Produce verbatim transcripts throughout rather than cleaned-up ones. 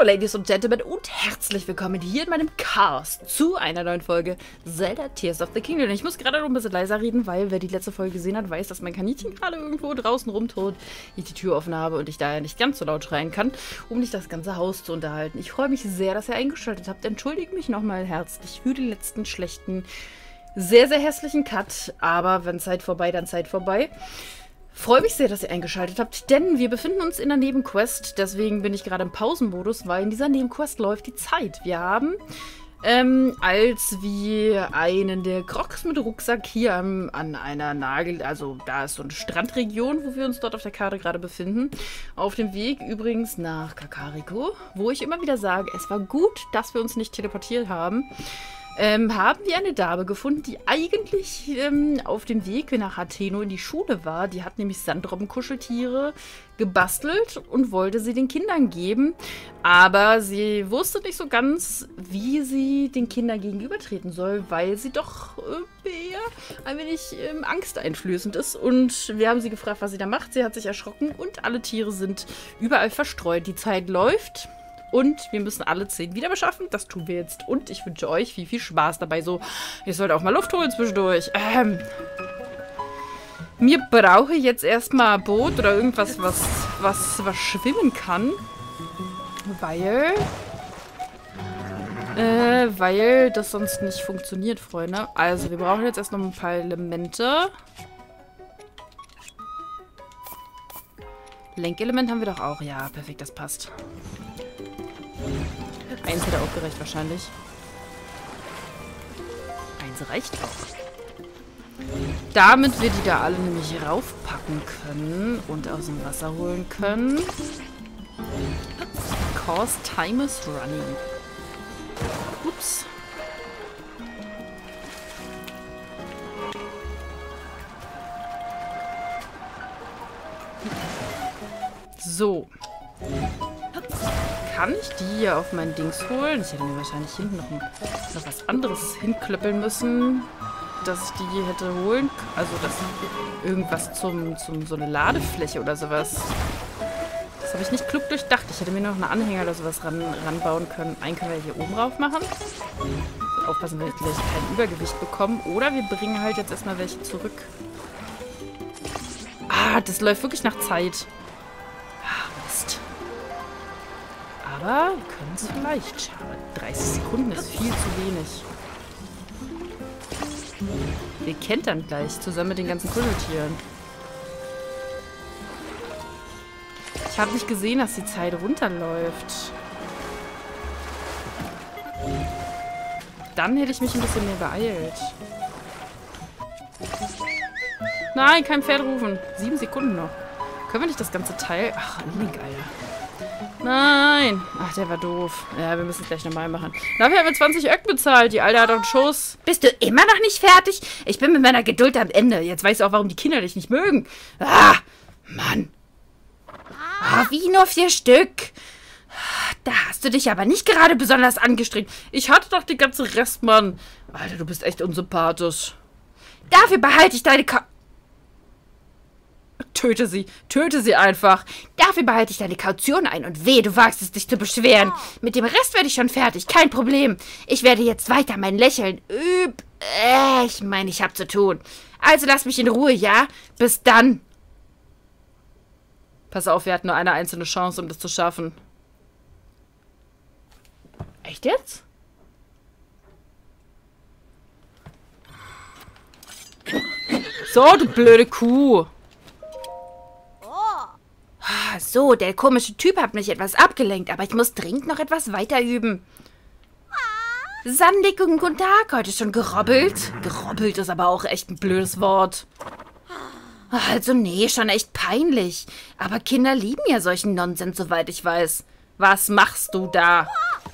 Hallo Ladies und Gentlemen und herzlich willkommen hier in meinem Cast zu einer neuen Folge Zelda Tears of the Kingdom. Ich muss gerade noch ein bisschen leiser reden, weil wer die letzte Folge gesehen hat, weiß, dass mein Kaninchen gerade irgendwo draußen rumtot, ich die Tür offen habe und ich daher nicht ganz so laut schreien kann, um nicht das ganze Haus zu unterhalten. Ich freue mich sehr, dass ihr eingeschaltet habt. Entschuldigt mich nochmal herzlich für den letzten schlechten, sehr, sehr hässlichen Cut, aber wenn Zeit vorbei, dann Zeit vorbei. Freue mich sehr, dass ihr eingeschaltet habt, denn wir befinden uns in der Nebenquest. Deswegen bin ich gerade im Pausenmodus, weil in dieser Nebenquest läuft die Zeit. Wir haben, ähm, als wir einen der Crocs mit Rucksack hier am, an einer Nagel, also da ist so eine Strandregion, wo wir uns dort auf der Karte gerade befinden, auf dem Weg übrigens nach Kakariko, wo ich immer wieder sage, es war gut, dass wir uns nicht teleportiert haben. Ähm, haben wir eine Dame gefunden, die eigentlich ähm, auf dem Weg nach Hateno in die Schule war. Die hat nämlich Sandrobbenkuscheltiere gebastelt und wollte sie den Kindern geben. Aber sie wusste nicht so ganz, wie sie den Kindern gegenübertreten soll, weil sie doch äh, eher ein wenig ähm, angsteinflößend ist. Und wir haben sie gefragt, was sie da macht. Sie hat sich erschrocken und alle Tiere sind überall verstreut. Die Zeit läuft. Und wir müssen alle zehn wieder beschaffen. Das tun wir jetzt. Und ich wünsche euch viel, viel Spaß dabei. So, ihr sollt auch mal Luft holen zwischendurch. Ähm. Mir brauche jetzt erstmal ein Boot oder irgendwas, was, was, was schwimmen kann. Weil... Äh, weil das sonst nicht funktioniert, Freunde. Also, wir brauchen jetzt erst noch ein paar Elemente. Lenkelement haben wir doch auch. Ja, perfekt, das passt. Eins hätte auch gereicht wahrscheinlich. Eins reicht auch. Damit wir die da alle nämlich raufpacken können und aus dem Wasser holen können. Cause time is running. Ups. So. Kann ich die hier auf mein Dings holen? Ich hätte mir wahrscheinlich hinten noch, ein, noch was anderes hinklöppeln müssen, dass ich die hätte holen. Also, dass irgendwas zum, zum so eine Ladefläche oder sowas. Das habe ich nicht klug durchdacht. Ich hätte mir noch einen Anhänger oder sowas ran, ranbauen können. Einen können wir hier oben rauf machen. Aufpassen, dass wir gleich kein Übergewicht bekommen. Oder wir bringen halt jetzt erstmal welche zurück. Ah, das läuft wirklich nach Zeit. Aber wir können es vielleicht schaffen. dreißig Sekunden ist viel zu wenig. Wir kentern gleich zusammen mit den ganzen Kuscheltieren. Ich habe nicht gesehen, dass die Zeit runterläuft. Dann hätte ich mich ein bisschen mehr beeilt. Nein, kein Pferd rufen. Sieben Sekunden noch. Können wir nicht das ganze Teil... Ach, Link, Alter. Nein! Ach, der war doof. Ja, wir müssen es gleich nochmal machen. Dafür haben wir zwanzig Öck bezahlt. Die Alte hat doch einen Schuss. Bist du immer noch nicht fertig? Ich bin mit meiner Geduld am Ende. Jetzt weißt du auch, warum die Kinder dich nicht mögen. Ah, Mann. Oh, wie nur vier Stück? Da hast du dich aber nicht gerade besonders angestrengt. Ich hatte doch die ganze Rest, Mann. Alter, du bist echt unsympathisch. Dafür behalte ich deine Ka... Töte sie. Töte sie einfach. Dafür behalte ich deine Kaution ein und wehe, du wagst es, dich zu beschweren. Mit dem Rest werde ich schon fertig, kein Problem. Ich werde jetzt weiter mein Lächeln üb... Äh, ich meine, ich habe zu tun. Also lass mich in Ruhe, ja? Bis dann. Pass auf, wir hatten nur eine einzelne Chance, um das zu schaffen. Echt jetzt? So, du blöde Kuh. So, der komische Typ hat mich etwas abgelenkt, aber ich muss dringend noch etwas weiter üben. Sandig und guten Tag, heute schon gerobbelt? Gerobbelt ist aber auch echt ein blödes Wort. Also nee, schon echt peinlich. Aber Kinder lieben ja solchen Nonsens, soweit ich weiß. Was machst du da?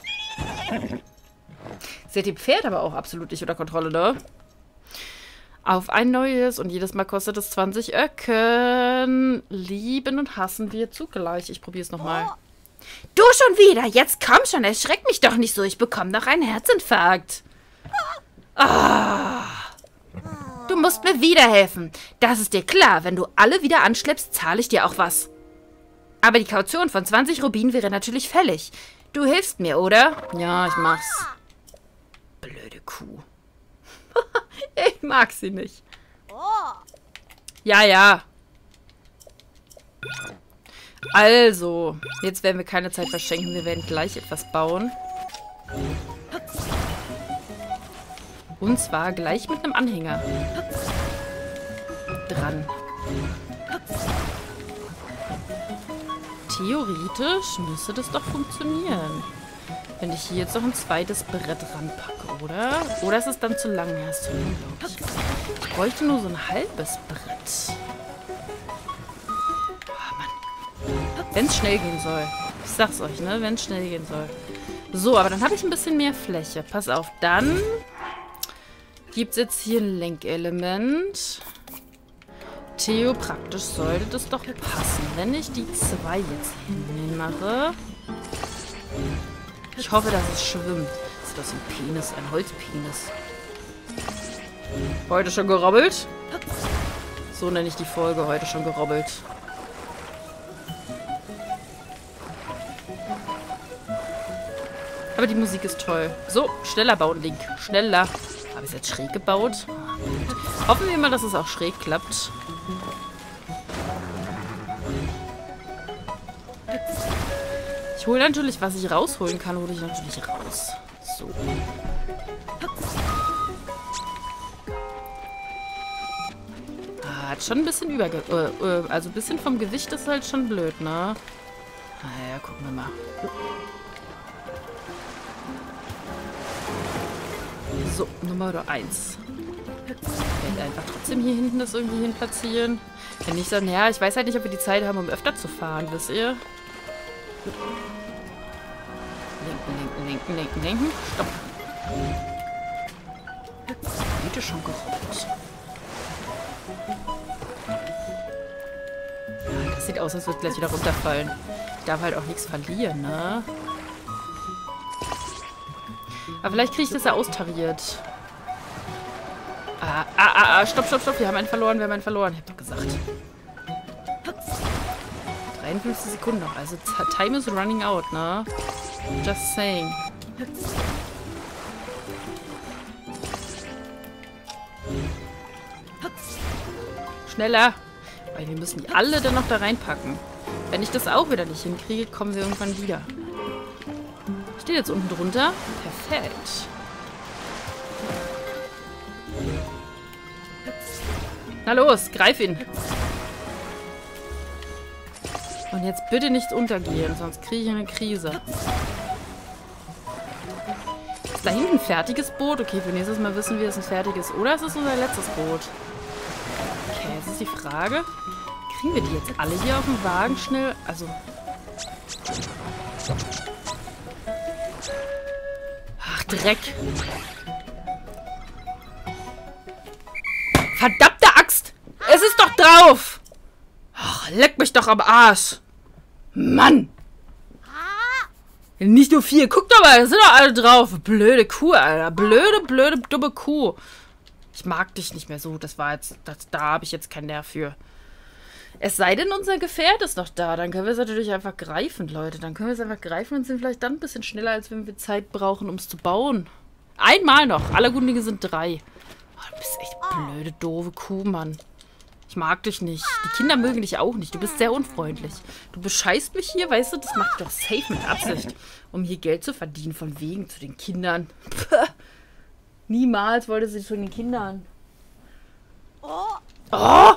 Sie hat die Pferd aber auch absolut nicht unter Kontrolle, ne? Auf ein neues und jedes Mal kostet es zwanzig Öcken. Lieben und hassen wir zugleich. Ich probiere es nochmal. Du schon wieder? Jetzt komm schon, erschreck mich doch nicht so. Ich bekomme noch einen Herzinfarkt. Ah. Du musst mir wieder helfen. Das ist dir klar. Wenn du alle wieder anschleppst, zahle ich dir auch was. Aber die Kaution von zwanzig Rubinen wäre natürlich fällig. Du hilfst mir, oder? Ja, ich mach's. Blöde Kuh. Ich mag sie nicht. Ja, ja. Also, jetzt werden wir keine Zeit verschenken. Wir werden gleich etwas bauen. Und zwar gleich mit einem Anhänger. Dran. Theoretisch müsste das doch funktionieren. Wenn ich hier jetzt noch ein zweites Brett ranpacke, oder? Oder ist es dann zu lang? Ja, ist zu lang, glaube ich. Ich bräuchte nur so ein halbes Brett. Oh, Mann. Wenn es schnell gehen soll. Ich sag's euch, ne? Wenn es schnell gehen soll. So, aber dann habe ich ein bisschen mehr Fläche. Pass auf, dann gibt es jetzt hier ein Lenkelement. Theo, praktisch sollte das doch passen. Wenn ich die zwei jetzt hinten mache. Ich hoffe, dass es schwimmt. Ist das ein Penis? Ein Holzpenis. Heute schon gerobbelt? So nenne ich die Folge. Heute schon gerobbelt. Aber die Musik ist toll. So, schneller bauen, Link. Schneller. Habe ich es jetzt schräg gebaut? Hoffen wir mal, dass es auch schräg klappt. Ich hole natürlich, was ich rausholen kann, hole ich natürlich raus. So. Ah, hat schon ein bisschen überge... Äh, äh, also ein bisschen vom Gewicht ist halt schon blöd, ne? Naja, gucken wir mal. So, Nummer eins. Ich werde einfach trotzdem hier hinten das irgendwie hin platzieren. Wenn nicht, dann, ja, ich weiß halt nicht, ob wir die Zeit haben, um öfter zu fahren, wisst ihr? Lenken, lenken, lenken, lenken, lenken. Stopp. Bitte schon gerobbt. Ja, das sieht aus, als würde es gleich wieder runterfallen. Ich darf halt auch nichts verlieren, ne? Aber vielleicht kriege ich das ja austariert. Ah, ah, ah, ah, stopp, stopp, stopp. Wir haben einen verloren, wir haben einen verloren. Ich hab doch gesagt. dreiundfünfzig Sekunden noch. Also time is running out, ne? Just saying. Schneller. Weil wir müssen die alle dann noch da reinpacken. Wenn ich das auch wieder nicht hinkriege, kommen wir irgendwann wieder. Steht jetzt unten drunter. Perfekt. Na los, greif ihn. Und jetzt bitte nicht untergehen, sonst kriege ich eine Krise. Ist da hinten ein fertiges Boot? Okay, für nächstes Mal wissen wir, es ist ein fertiges. Oder es ist unser letztes Boot. Okay, jetzt ist die Frage. Kriegen wir die jetzt alle hier auf dem Wagen schnell? Also... Ach, Dreck. Verdammte Axt! Es ist doch drauf! Ach, leck mich doch am Arsch! Mann! Nicht nur vier. Guck doch mal, da sind doch alle drauf. Blöde Kuh, Alter. Blöde, blöde, dumme Kuh. Ich mag dich nicht mehr so. Das war jetzt... Das, da habe ich jetzt keinen Nerv für. Es sei denn, unser Gefährt ist noch da. Dann können wir es natürlich einfach greifen, Leute. Dann können wir es einfach greifen und sind vielleicht dann ein bisschen schneller, als wenn wir Zeit brauchen, um es zu bauen. Einmal noch. Alle guten Dinge sind drei. Oh, du bist echt blöde, doofe Kuh, Mann. Ich mag dich nicht. Die Kinder mögen dich auch nicht. Du bist sehr unfreundlich. Du bescheißt mich hier, weißt du? Das macht doch safe mit Absicht. Um hier Geld zu verdienen, von wegen zu den Kindern. Puh. Niemals wollte sie zu den Kindern. Oh!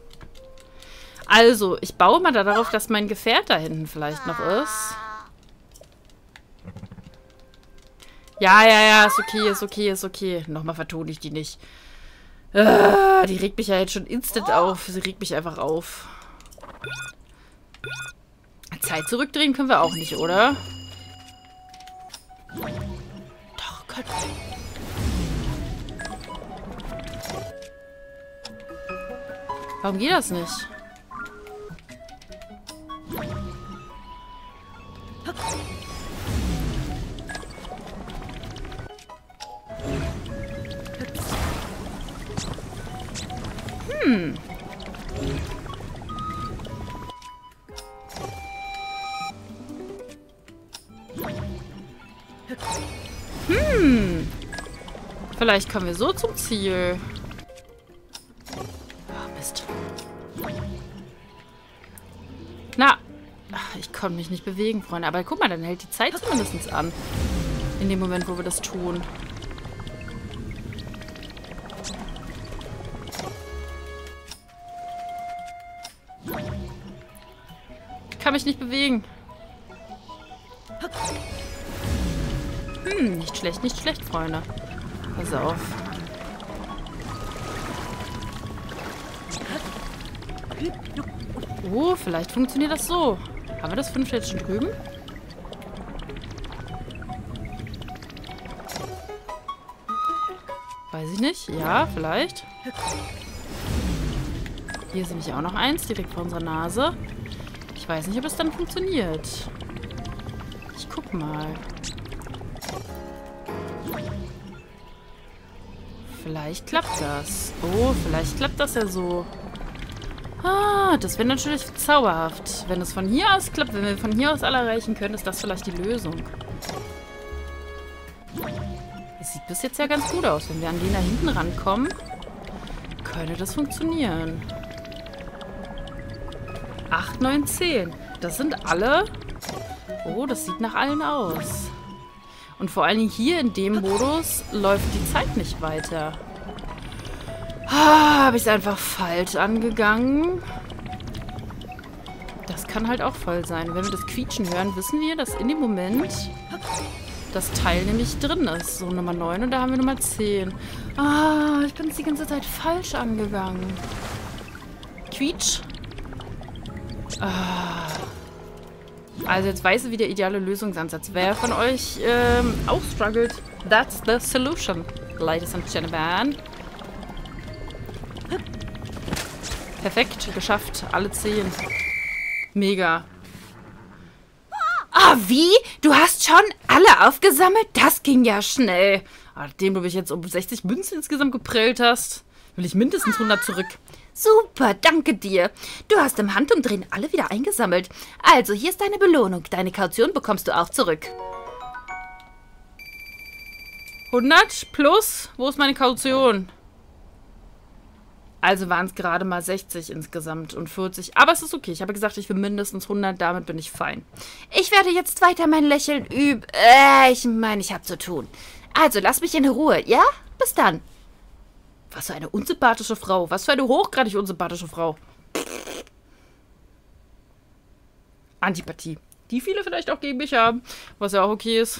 Also, ich baue mal darauf, dass mein Gefährt da hinten vielleicht noch ist. Ja, ja, ja, ist okay, ist okay, ist okay. Nochmal vertone ich die nicht. Ah, die regt mich ja jetzt schon instant auf. Sie regt mich einfach auf. Zeit zurückdrehen können wir auch nicht, oder? Doch, Gott. Warum geht das nicht? Hm. Vielleicht kommen wir so zum Ziel. Oh, Mist. Na, ach, ich konnte mich nicht bewegen, Freunde. Aber guck mal, dann hält die Zeit zumindest an. In dem Moment, wo wir das tun. Ich kann mich nicht bewegen. Hm, nicht schlecht, nicht schlecht, Freunde. Pass auf. Oh, vielleicht funktioniert das so. Haben wir das fünf jetzt schon drüben? Weiß ich nicht. Ja, vielleicht. Hier ist nämlich auch noch eins, direkt vor unserer Nase. Ich weiß nicht, ob es dann funktioniert. Ich guck mal. Vielleicht klappt das. Oh, vielleicht klappt das ja so. Ah, das wäre natürlich zauberhaft. Wenn es von hier aus klappt, wenn wir von hier aus alle erreichen können, ist das vielleicht die Lösung. Es sieht bis jetzt ja ganz gut aus. Wenn wir an den da hinten rankommen, könnte das funktionieren. acht, neun, zehn. Das sind alle. Oh, das sieht nach allen aus. Und vor allen Dingen hier in dem Modus läuft die Zeit nicht weiter. Ah, habe ich es einfach falsch angegangen. Das kann halt auch voll sein. Wenn wir das Quietschen hören, wissen wir, dass in dem Moment das Teil nämlich drin ist. So Nummer neun und da haben wir Nummer zehn. Ah, ich bin es die ganze Zeit falsch angegangen. Quietsch. Ah. Also jetzt weiß ich, wie der ideale Lösungsansatz. Wer von euch ähm, auch struggelt, that's the solution, ladies and gentlemen. Perfekt, geschafft. Alle zehn. Mega. Ah, wie? Du hast schon alle aufgesammelt? Das ging ja schnell. Nachdem du mich jetzt um sechzig Münzen insgesamt geprellt hast, will ich mindestens hundert zurück. Super, danke dir. Du hast im Handumdrehen alle wieder eingesammelt. Also, hier ist deine Belohnung. Deine Kaution bekommst du auch zurück. hundert plus? Wo ist meine Kaution? Also waren es gerade mal sechzig insgesamt und vierzig. Aber es ist okay. Ich habe gesagt, ich will mindestens hundert. Damit bin ich fein. Ich werde jetzt weiter mein Lächeln üben. Äh, ich meine, ich habe zu tun. Also, lass mich in Ruhe, ja? Bis dann. Was für eine unsympathische Frau. Was für eine hochgradig unsympathische Frau. Antipathie. Die viele vielleicht auch gegen mich haben. Was ja auch okay ist.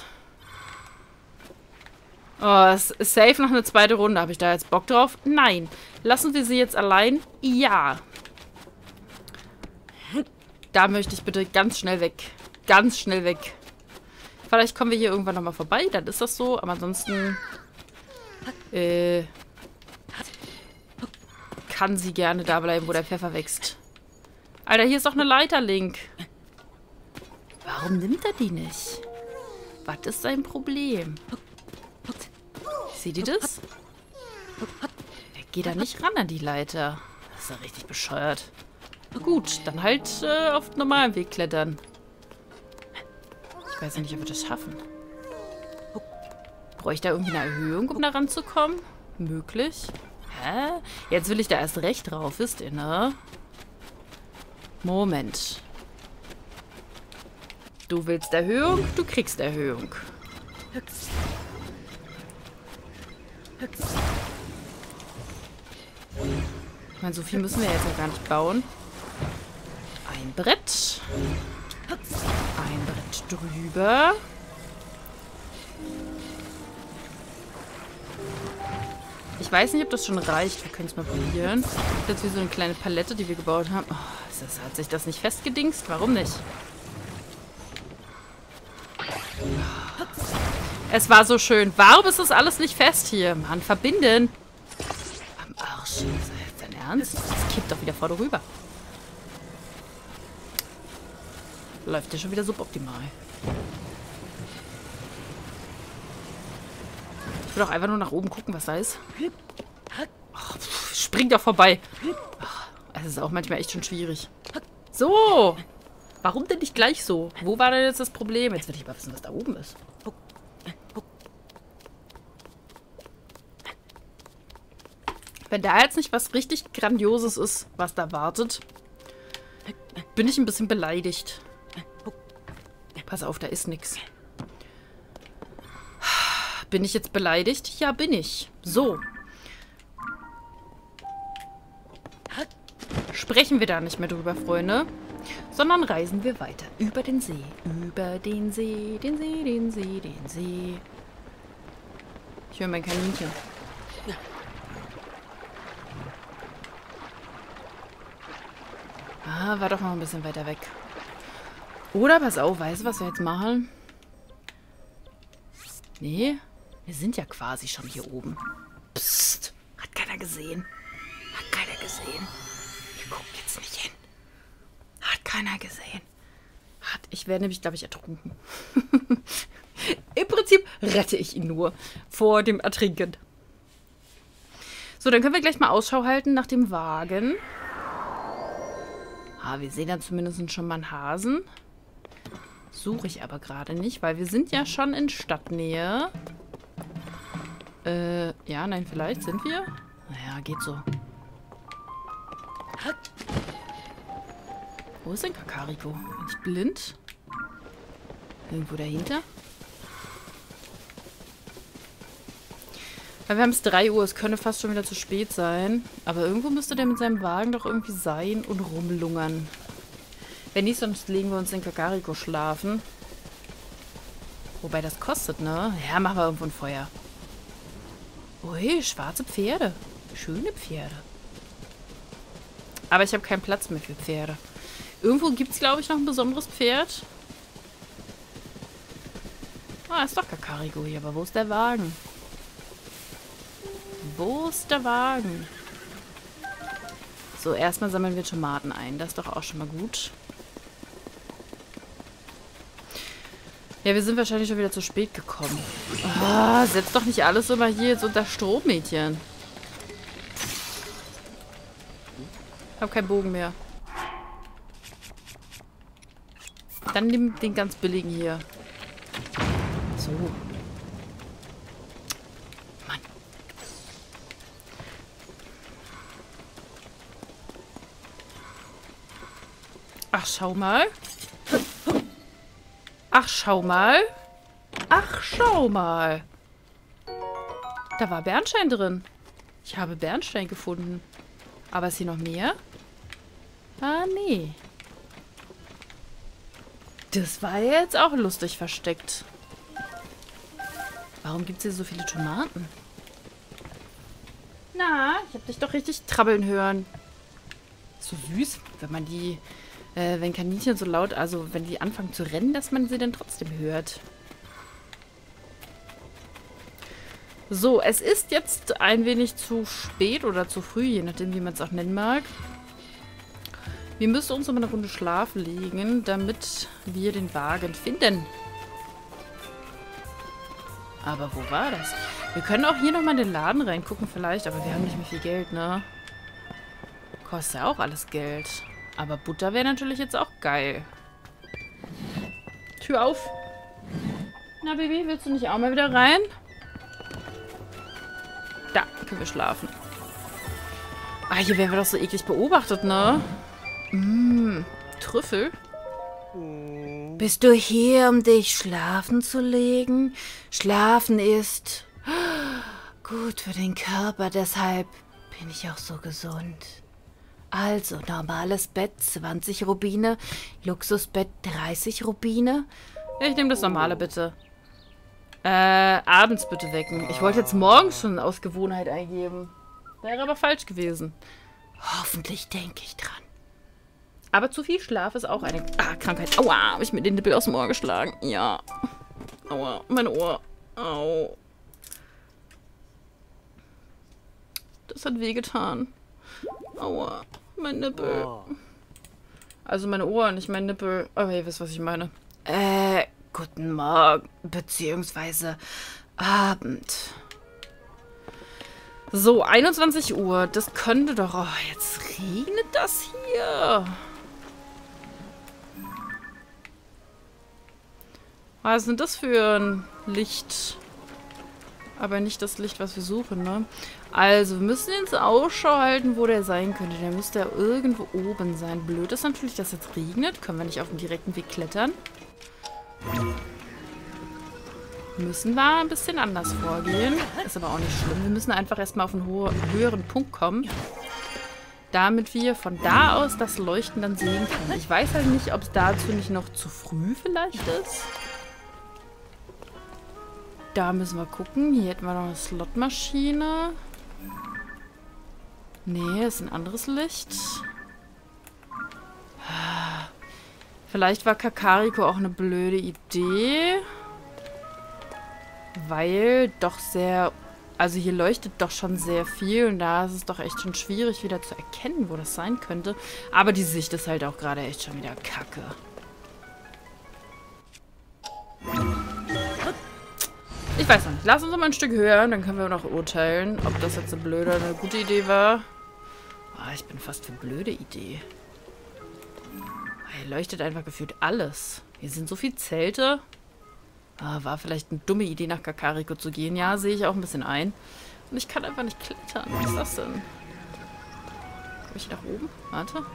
Oh, es ist safe noch eine zweite Runde. Habe ich da jetzt Bock drauf? Nein. Lassen wir sie jetzt allein? Ja. Da möchte ich bitte ganz schnell weg. Ganz schnell weg. Vielleicht kommen wir hier irgendwann nochmal vorbei. Dann ist das so. Aber ansonsten... Äh... kann sie gerne da bleiben, wo der Pfeffer wächst. Alter, hier ist doch eine Leiter, Link. Warum nimmt er die nicht? Was ist sein Problem? Seht ihr das? Er geht da nicht ran an die Leiter. Das ist ja richtig bescheuert. Na gut, dann halt äh, auf normalem Weg klettern. Ich weiß ja nicht, ob wir das schaffen. Brauche ich da irgendwie eine Erhöhung, um da ranzukommen? Möglich. Hä? Jetzt will ich da erst recht drauf, wisst ihr, ne? Moment. Du willst Erhöhung, du kriegst Erhöhung. Ich meine, so viel müssen wir jetzt ja gar nicht bauen. Ein Brett. Ein Brett drüber. Ich weiß nicht, ob das schon reicht. Wir können es mal probieren. Das ist wie so eine kleine Palette, die wir gebaut haben. Oh, das, hat sich das nicht festgedingst? Warum nicht? Es war so schön. Warum ist das alles nicht fest hier? Mann, verbinden. Am Arsch. Ist das dein Ernst? Das kippt doch wieder vor rüber. Läuft ja schon wieder suboptimal. Ich will doch einfach nur nach oben gucken, was da ist. Oh, pff, springt doch vorbei. Es ist auch manchmal echt schon schwierig. So. Warum denn nicht gleich so? Wo war denn jetzt das Problem? Jetzt will ich mal wissen, was da oben ist. Wenn da jetzt nicht was richtig Grandioses ist, was da wartet, bin ich ein bisschen beleidigt. Pass auf, da ist nichts. Bin ich jetzt beleidigt? Ja, bin ich. So. Sprechen wir da nicht mehr drüber, Freunde, sondern reisen wir weiter. Über den See. Über den See, den See, den See, den See. Ich höre mein Kaninchen. Ah, war doch noch ein bisschen weiter weg. Oder, pass auf, weißt du, was wir jetzt machen? Nee, wir sind ja quasi schon hier oben. Psst, hat keiner gesehen. Hat keiner gesehen. Ich guck jetzt nicht hin. Hat keiner gesehen. Hat, ich wäre nämlich, glaube ich, ertrunken. Im Prinzip rette ich ihn nur vor dem Ertrinken. So, dann können wir gleich mal Ausschau halten nach dem Wagen. Ah, wir sehen dann zumindest schon mal einen Hasen. Suche ich aber gerade nicht, weil wir sind ja schon in Stadtnähe. Äh, ja, nein, vielleicht sind wir. Naja, geht so. Wo ist denn Kakariko? Bin ich blind? Irgendwo dahinter? Weil wir haben es drei Uhr, es könnte fast schon wieder zu spät sein. Aber irgendwo müsste der mit seinem Wagen doch irgendwie sein und rumlungern. Wenn nicht, sonst legen wir uns in Kakariko schlafen. Wobei das kostet, ne? Ja, machen wir irgendwo ein Feuer. Ui, schwarze Pferde. Schöne Pferde. Aber ich habe keinen Platz mehr für Pferde. Irgendwo gibt es, glaube ich, noch ein besonderes Pferd. Ah, ist doch Kakariko hier, aber wo ist der Wagen? Wo ist der Wagen? So, erstmal sammeln wir Tomaten ein. Das ist doch auch schon mal gut. Ja, wir sind wahrscheinlich schon wieder zu spät gekommen. Ah, setz doch nicht alles immer hier jetzt unter Strom, Mädchen. Ich hab keinen Bogen mehr. Dann nimm den ganz billigen hier. So. Mann. Ach, schau mal. Ach, schau mal. Ach, schau mal. Da war Bernstein drin. Ich habe Bernstein gefunden. Aber ist hier noch mehr? Ah, nee. Das war jetzt auch lustig versteckt. Warum gibt es hier so viele Tomaten? Na, ich habe dich doch richtig trabbeln hören. So süß, wenn man die... Äh, wenn Kaninchen so laut, also wenn die anfangen zu rennen, dass man sie dann trotzdem hört. So, es ist jetzt ein wenig zu spät oder zu früh, je nachdem, wie man es auch nennen mag. Wir müssen uns um eine Runde Schlaf legen, damit wir den Wagen finden. Aber wo war das? Wir können auch hier nochmal in den Laden reingucken vielleicht, aber wir haben nicht mehr viel Geld, ne? Kostet ja auch alles Geld. Aber Butter wäre natürlich jetzt auch geil. Tür auf. Na, Baby, willst du nicht auch mal wieder rein? Da können wir schlafen. Ah, hier werden wir doch so eklig beobachtet, ne? Mmh, Trüffel. Bist du hier, um dich schlafen zu legen? Schlafen ist gut für den Körper, deshalb bin ich auch so gesund. Also, normales Bett zwanzig Rubine, Luxusbett dreißig Rubine. Ja, ich nehme das normale, bitte. Äh, abends bitte wecken. Ich wollte jetzt morgens schon aus Gewohnheit eingeben. Wäre aber falsch gewesen. Hoffentlich denke ich dran. Aber zu viel Schlaf ist auch eine ah, Krankheit. Aua, habe ich mir den Nippel aus dem Ohr geschlagen. Ja. Aua, mein Ohr. Au. Das hat wehgetan. Aua, mein Nippel. Also meine Ohren, nicht mein Nippel. Aber ihr wisst, was ich meine. Äh, guten Morgen, beziehungsweise Abend. So, einundzwanzig Uhr. Das könnte doch... Oh, jetzt regnet das hier. Was ist denn das für ein Licht? Aber nicht das Licht, was wir suchen, ne? Also, wir müssen jetzt Ausschau halten, wo der sein könnte. Der müsste ja irgendwo oben sein. Blöd ist natürlich, dass es jetzt regnet. Können wir nicht auf dem direkten Weg klettern. Müssen wir ein bisschen anders vorgehen. Ist aber auch nicht schlimm. Wir müssen einfach erstmal auf einen höheren Punkt kommen. Damit wir von da aus das Leuchten dann sehen können. Ich weiß halt nicht, ob es dazu nicht noch zu früh vielleicht ist. Da müssen wir gucken. Hier hätten wir noch eine Slotmaschine. Nee, ist ein anderes Licht. Vielleicht war Kakariko auch eine blöde Idee. Weil doch sehr... Also hier leuchtet doch schon sehr viel. Und da ist es doch echt schon schwierig wieder zu erkennen, wo das sein könnte. Aber die Sicht ist halt auch gerade echt schon wieder kacke. Ich weiß noch nicht. Lass uns mal ein Stück höher, dann können wir noch urteilen, ob das jetzt eine blöde oder eine gute Idee war. Oh, ich bin fast für eine blöde Idee. Hier leuchtet einfach gefühlt alles. Hier sind so viele Zelte. Ah, war vielleicht eine dumme Idee, nach Kakariko zu gehen. Ja, sehe ich auch ein bisschen ein. Und ich kann einfach nicht klettern. Was ist das denn? Komme ich nach oben? Warte.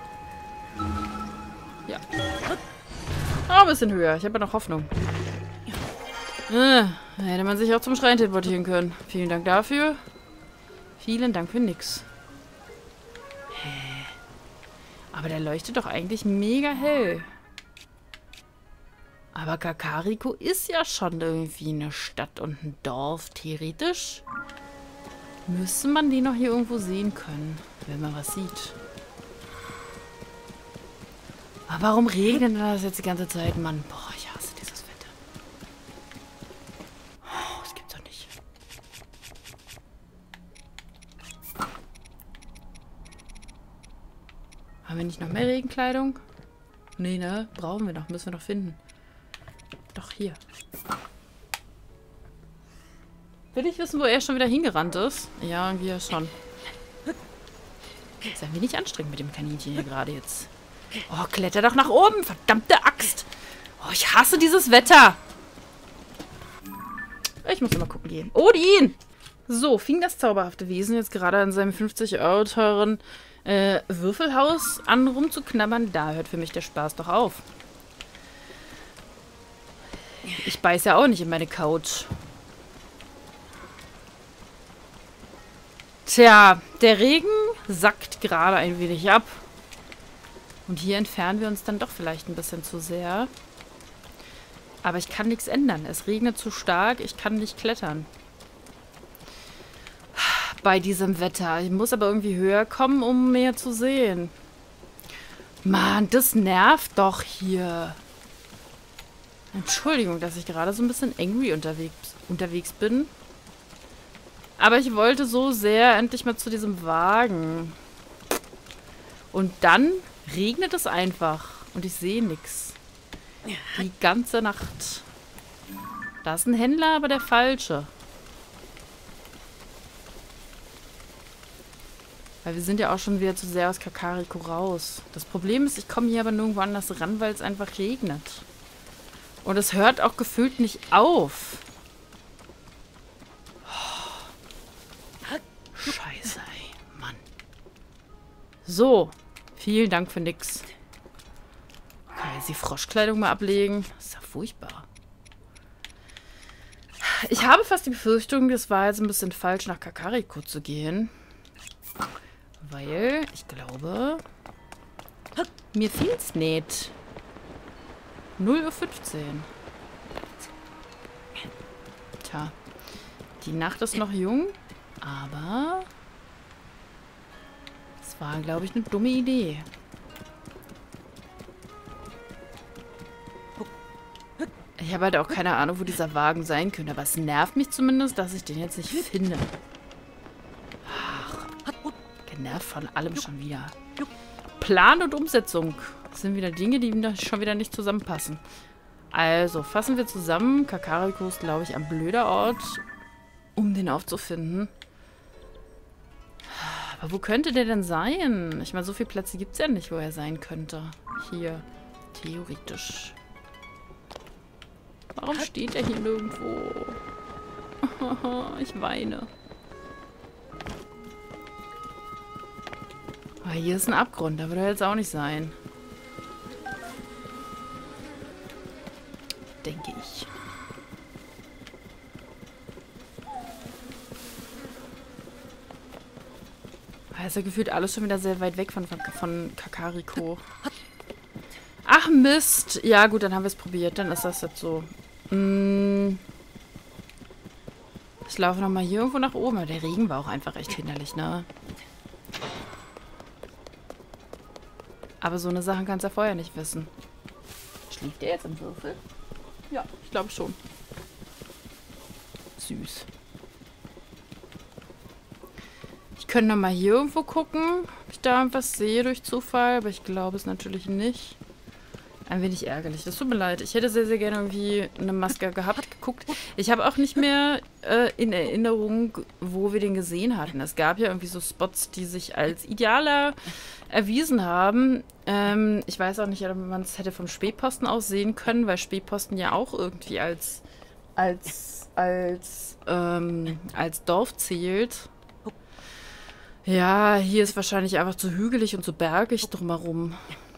Ja. Ah, ein bisschen höher. Ich habe ja noch Hoffnung. Äh, hätte man sich auch zum Schrein teleportieren können. Vielen Dank dafür. Vielen Dank für nix. Hä? Aber der leuchtet doch eigentlich mega hell. Aber Kakariko ist ja schon irgendwie eine Stadt und ein Dorf. Theoretisch müsste man die noch hier irgendwo sehen können, wenn man was sieht. Aber warum regnet das jetzt die ganze Zeit, Mann? Boah, ich hasse dieses Wetter. Oh, das gibt's doch nicht. Haben wir nicht noch mehr Regenkleidung? Nee, ne? Brauchen wir noch. Müssen wir noch finden. Doch, hier. Will ich wissen, wo er schon wieder hingerannt ist? Ja, irgendwie ja schon. Ist ein wenig anstrengend mit dem Kaninchen hier gerade jetzt. Oh, kletter doch nach oben. Verdammte Axt. Oh, ich hasse dieses Wetter. Ich muss mal gucken gehen. Odin! So, fing das zauberhafte Wesen jetzt gerade an seinem fünfzig Euro teuren äh, Würfelhaus an rumzuknabbern. Da hört für mich der Spaß doch auf. Ich beiß ja auch nicht in meine Couch. Tja, der Regen sackt gerade ein wenig ab. Und hier entfernen wir uns dann doch vielleicht ein bisschen zu sehr. Aber ich kann nichts ändern. Es regnet zu stark. Ich kann nicht klettern. Bei diesem Wetter. Ich muss aber irgendwie höher kommen, um mehr zu sehen. Mann, das nervt doch hier. Entschuldigung, dass ich gerade so ein bisschen angry unterwegs, unterwegs bin. Aber ich wollte so sehr endlich mal zu diesem Wagen. Und dann regnet es einfach. Und ich sehe nichts. Die ganze Nacht. Da ist ein Händler, aber der falsche. Weil wir sind ja auch schon wieder zu sehr aus Kakariko raus. Das Problem ist, ich komme hier aber nirgendwo anders ran, weil es einfach regnet. Und es hört auch gefühlt nicht auf. Oh. Scheiße, ey. Mann. So. Vielen Dank für nix. Kann ich jetzt die Froschkleidung mal ablegen? Das ist ja furchtbar. Ich habe fast die Befürchtung, es war jetzt ein bisschen falsch, nach Kakariko zu gehen. Weil, ich glaube, mir fehlt's nicht. null Uhr fünfzehn. Tja. Die Nacht ist noch jung, aber es war, glaube ich, eine dumme Idee. Ich habe halt auch keine Ahnung, wo dieser Wagen sein könnte, aber es nervt mich zumindest, dass ich den jetzt nicht finde. Ach, genervt von allem schon wieder. Plan und Umsetzung. Das sind wieder Dinge, die schon wieder nicht zusammenpassen. Also, fassen wir zusammen. Kakariko ist, glaube ich, ein blöder Ort, um den aufzufinden. Aber wo könnte der denn sein? Ich meine, so viele Plätze gibt es ja nicht, wo er sein könnte. Hier. Theoretisch. Warum steht er hier nirgendwo? Ich weine. Aber hier ist ein Abgrund, da würde er jetzt auch nicht sein. Denke ich. Da ist ja gefühlt alles schon wieder sehr weit weg von, von, von Kakariko. Ach Mist. Ja gut, dann haben wir es probiert. Dann ist das jetzt so. Hm. Ich laufe nochmal hier irgendwo nach oben. Der Regen war auch einfach echt hinderlich, ne? Aber so eine Sache kannst du ja vorher nicht wissen. Schlägt der jetzt im Würfel? Ja, ich glaube schon. Süß. Ich könnte noch mal hier irgendwo gucken, ob ich da irgendwas sehe durch Zufall, aber ich glaube es natürlich nicht. Ein wenig ärgerlich. Das tut mir leid. Ich hätte sehr, sehr gerne irgendwie eine Maske gehabt, geguckt. Ich habe auch nicht mehr äh, in Erinnerung, wo wir den gesehen hatten. Es gab ja irgendwie so Spots, die sich als idealer erwiesen haben. Ähm, ich weiß auch nicht, ob man es hätte vom Spähposten aus sehen können, weil Spähposten ja auch irgendwie als als als ähm, als Dorf zählt. Ja, hier ist wahrscheinlich einfach zu hügelig und zu bergig drumherum.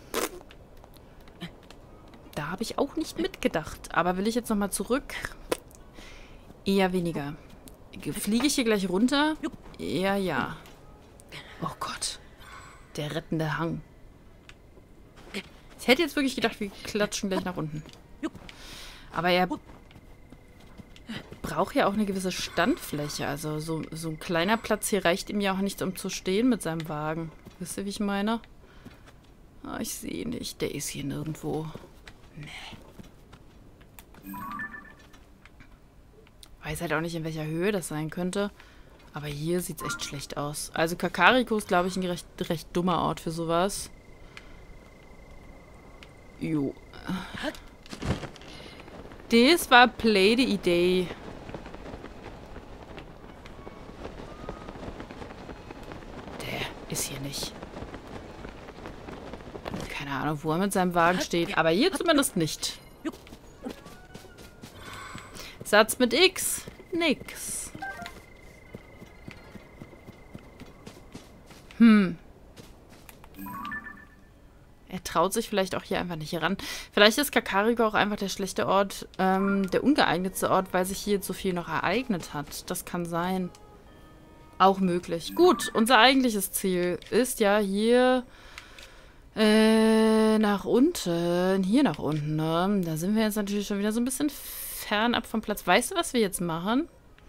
Da habe ich auch nicht mitgedacht. Aber will ich jetzt nochmal zurück? Eher weniger. Fliege ich hier gleich runter? Eher ja. Oh Gott. Der rettende Hang. Ich hätte jetzt wirklich gedacht, wir klatschen gleich nach unten. Aber er braucht ja auch eine gewisse Standfläche. Also so, so ein kleiner Platz hier reicht ihm ja auch nicht, um zu stehen mit seinem Wagen. Wisst ihr, wie ich meine? Ah, ich sehe nicht. Der ist hier nirgendwo. Nee. Weiß halt auch nicht, in welcher Höhe das sein könnte. Aber hier sieht es echt schlecht aus. Also Kakariko ist, glaube ich, ein recht, recht dummer Ort für sowas. Jo. Das war Play the Idee. Der ist hier nicht. Keine Ahnung, wo er mit seinem Wagen steht. Aber hier zumindest nicht. Satz mit X. Nix. Hm. Er traut sich vielleicht auch hier einfach nicht ran. Vielleicht ist Kakariko auch einfach der schlechte Ort, ähm, der ungeeignetste Ort, weil sich hier jetzt so viel noch ereignet hat. Das kann sein. Auch möglich. Gut, unser eigentliches Ziel ist ja hier äh, nach unten. Hier nach unten, ne? Da sind wir jetzt natürlich schon wieder so ein bisschen fernab vom Platz. Weißt du, was wir jetzt machen?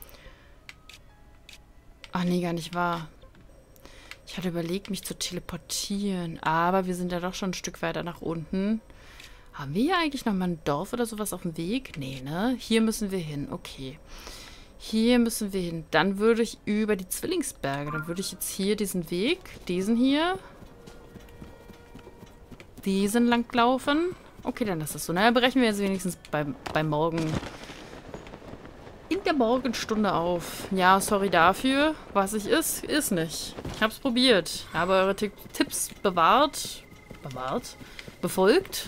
Ach nee, gar nicht wahr. Ich hatte überlegt, mich zu teleportieren. Aber wir sind ja doch schon ein Stück weiter nach unten. Haben wir hier eigentlich nochmal ein Dorf oder sowas auf dem Weg? Nee, ne? Hier müssen wir hin. Okay. Hier müssen wir hin. Dann würde ich über die Zwillingsberge. Dann würde ich jetzt hier diesen Weg, diesen hier, diesen lang laufen. Okay, dann ist das so. Na, brechen wir jetzt wenigstens beim, beim Morgen... in der Morgenstunde auf. Ja, sorry dafür. Was ich ist, ist nicht. Ich hab's probiert. Ich habe eure T Tipps bewahrt. Bewahrt? Befolgt.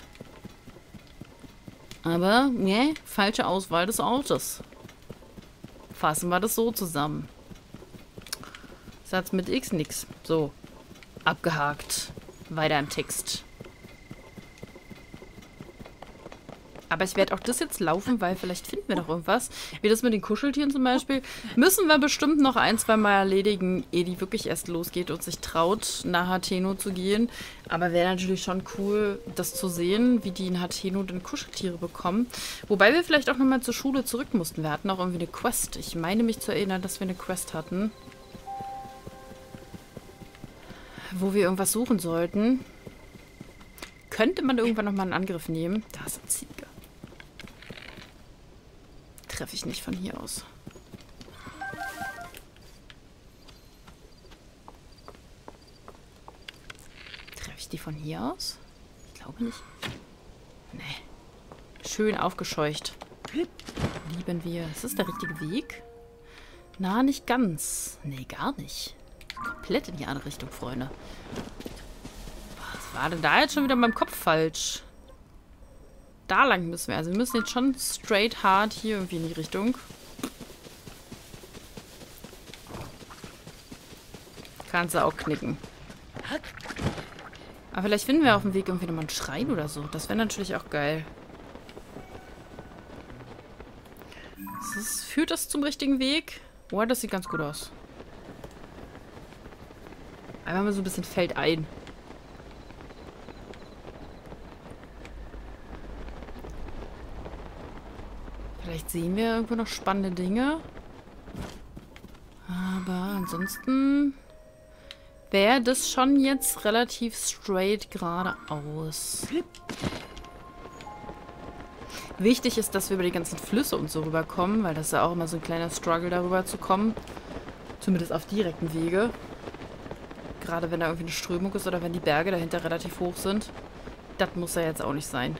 Aber, ne, falsche Auswahl des Ortes. Fassen wir das so zusammen. Satz mit X, nix. So. Abgehakt. Weiter im Text. Aber ich werde auch das jetzt laufen, weil vielleicht finden wir noch irgendwas. Wie das mit den Kuscheltieren zum Beispiel. Müssen wir bestimmt noch ein, zwei Mal erledigen, ehe die wirklich erst losgeht und sich traut, nach Hateno zu gehen. Aber wäre natürlich schon cool, das zu sehen, wie die in Hateno dann Kuscheltiere bekommen. Wobei wir vielleicht auch nochmal zur Schule zurück mussten. Wir hatten auch irgendwie eine Quest. Ich meine mich zu erinnern, dass wir eine Quest hatten. Wo wir irgendwas suchen sollten. Könnte man irgendwann nochmal einen Angriff nehmen? Da ist ein Ziege. Treffe ich nicht von hier aus. Treffe ich die von hier aus? Ich glaube nicht. Nee. Schön aufgescheucht. Lieben wir. Ist das der richtige Weg? Na, nicht ganz. Nee, gar nicht. Komplett in die andere Richtung, Freunde. Was war denn da jetzt schon wieder in meinem Kopf falsch? Da lang müssen wir. Also wir müssen jetzt schon straight hard hier irgendwie in die Richtung. Kannst du auch knicken. Aber vielleicht finden wir auf dem Weg irgendwie nochmal einen Schrein oder so. Das wäre natürlich auch geil. Das, führt das zum richtigen Weg? Oh, das sieht ganz gut aus. Einfach mal so ein bisschen feldein. Vielleicht sehen wir irgendwo noch spannende Dinge. Aber ansonsten wäre das schon jetzt relativ straight geradeaus. Wichtig ist, dass wir über die ganzen Flüsse und so rüberkommen, weil das ist ja auch immer so ein kleiner Struggle, darüber zu kommen. Zumindest auf direkten Wege. Gerade wenn da irgendwie eine Strömung ist oder wenn die Berge dahinter relativ hoch sind. Das muss ja jetzt auch nicht sein.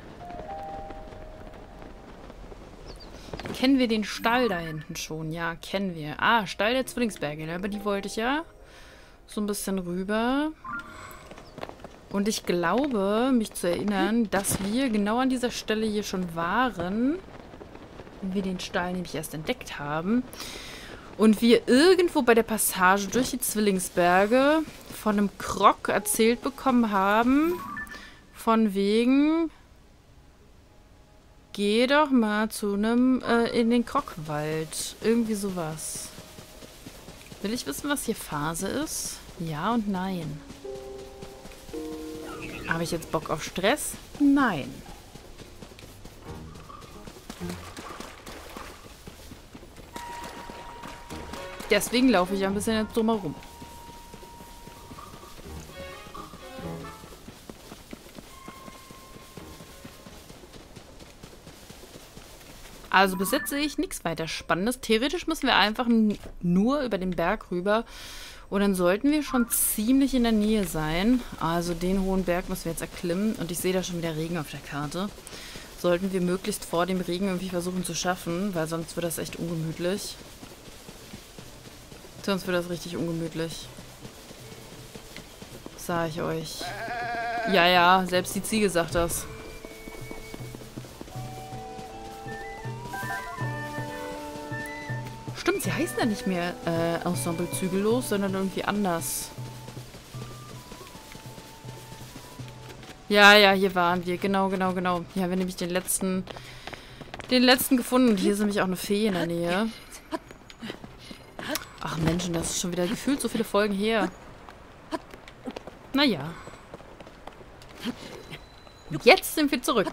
Kennen wir den Stall da hinten schon? Ja, kennen wir. Ah, Stall der Zwillingsberge. Ne? Aber die wollte ich ja so ein bisschen rüber. Und ich glaube, mich zu erinnern, dass wir genau an dieser Stelle hier schon waren. Wenn wir den Stall nämlich erst entdeckt haben. Und wir irgendwo bei der Passage durch die Zwillingsberge von einem Krog erzählt bekommen haben. Von wegen... Geh doch mal zu einem, äh, in den Krogwald. Irgendwie sowas. Will ich wissen, was hier Phase ist? Ja und nein. Habe ich jetzt Bock auf Stress? Nein. Deswegen laufe ich ein bisschen jetzt drumherum. Also bis jetzt sehe ich nichts weiter Spannendes. Theoretisch müssen wir einfach nur über den Berg rüber. Und dann sollten wir schon ziemlich in der Nähe sein. Also den hohen Berg müssen wir jetzt erklimmen. Und ich sehe da schon wieder Regen auf der Karte. Sollten wir möglichst vor dem Regen irgendwie versuchen zu schaffen. Weil sonst wird das echt ungemütlich. Sonst wird das richtig ungemütlich. Sag ich euch. Ja, ja, selbst die Ziege sagt das. Stimmt, sie heißen ja nicht mehr äh, Ensemble Zügellos, sondern irgendwie anders. Ja, ja, hier waren wir. Genau, genau, genau. Hier haben wir nämlich den letzten, den letzten gefunden. Und hier ist nämlich auch eine Fee in der Nähe. Ach Menschen, das ist schon wieder gefühlt so viele Folgen her. Naja. Jetzt sind wir zurück.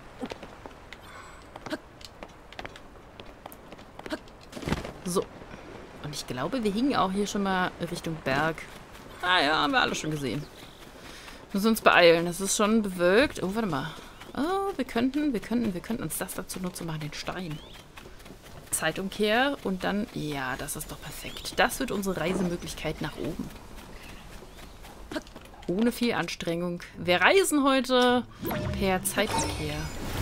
So. Und ich glaube, wir hingen auch hier schon mal Richtung Berg. Ah ja, haben wir alle schon gesehen. Müssen uns beeilen. Es ist schon bewölkt. Oh, warte mal. Oh, wir könnten, wir könnten, wir könnten uns das dazu nutzen machen, den Stein. Zeitumkehr und dann... Ja, das ist doch perfekt. Das wird unsere Reisemöglichkeit nach oben. Ohne viel Anstrengung. Wir reisen heute per Zeitumkehr.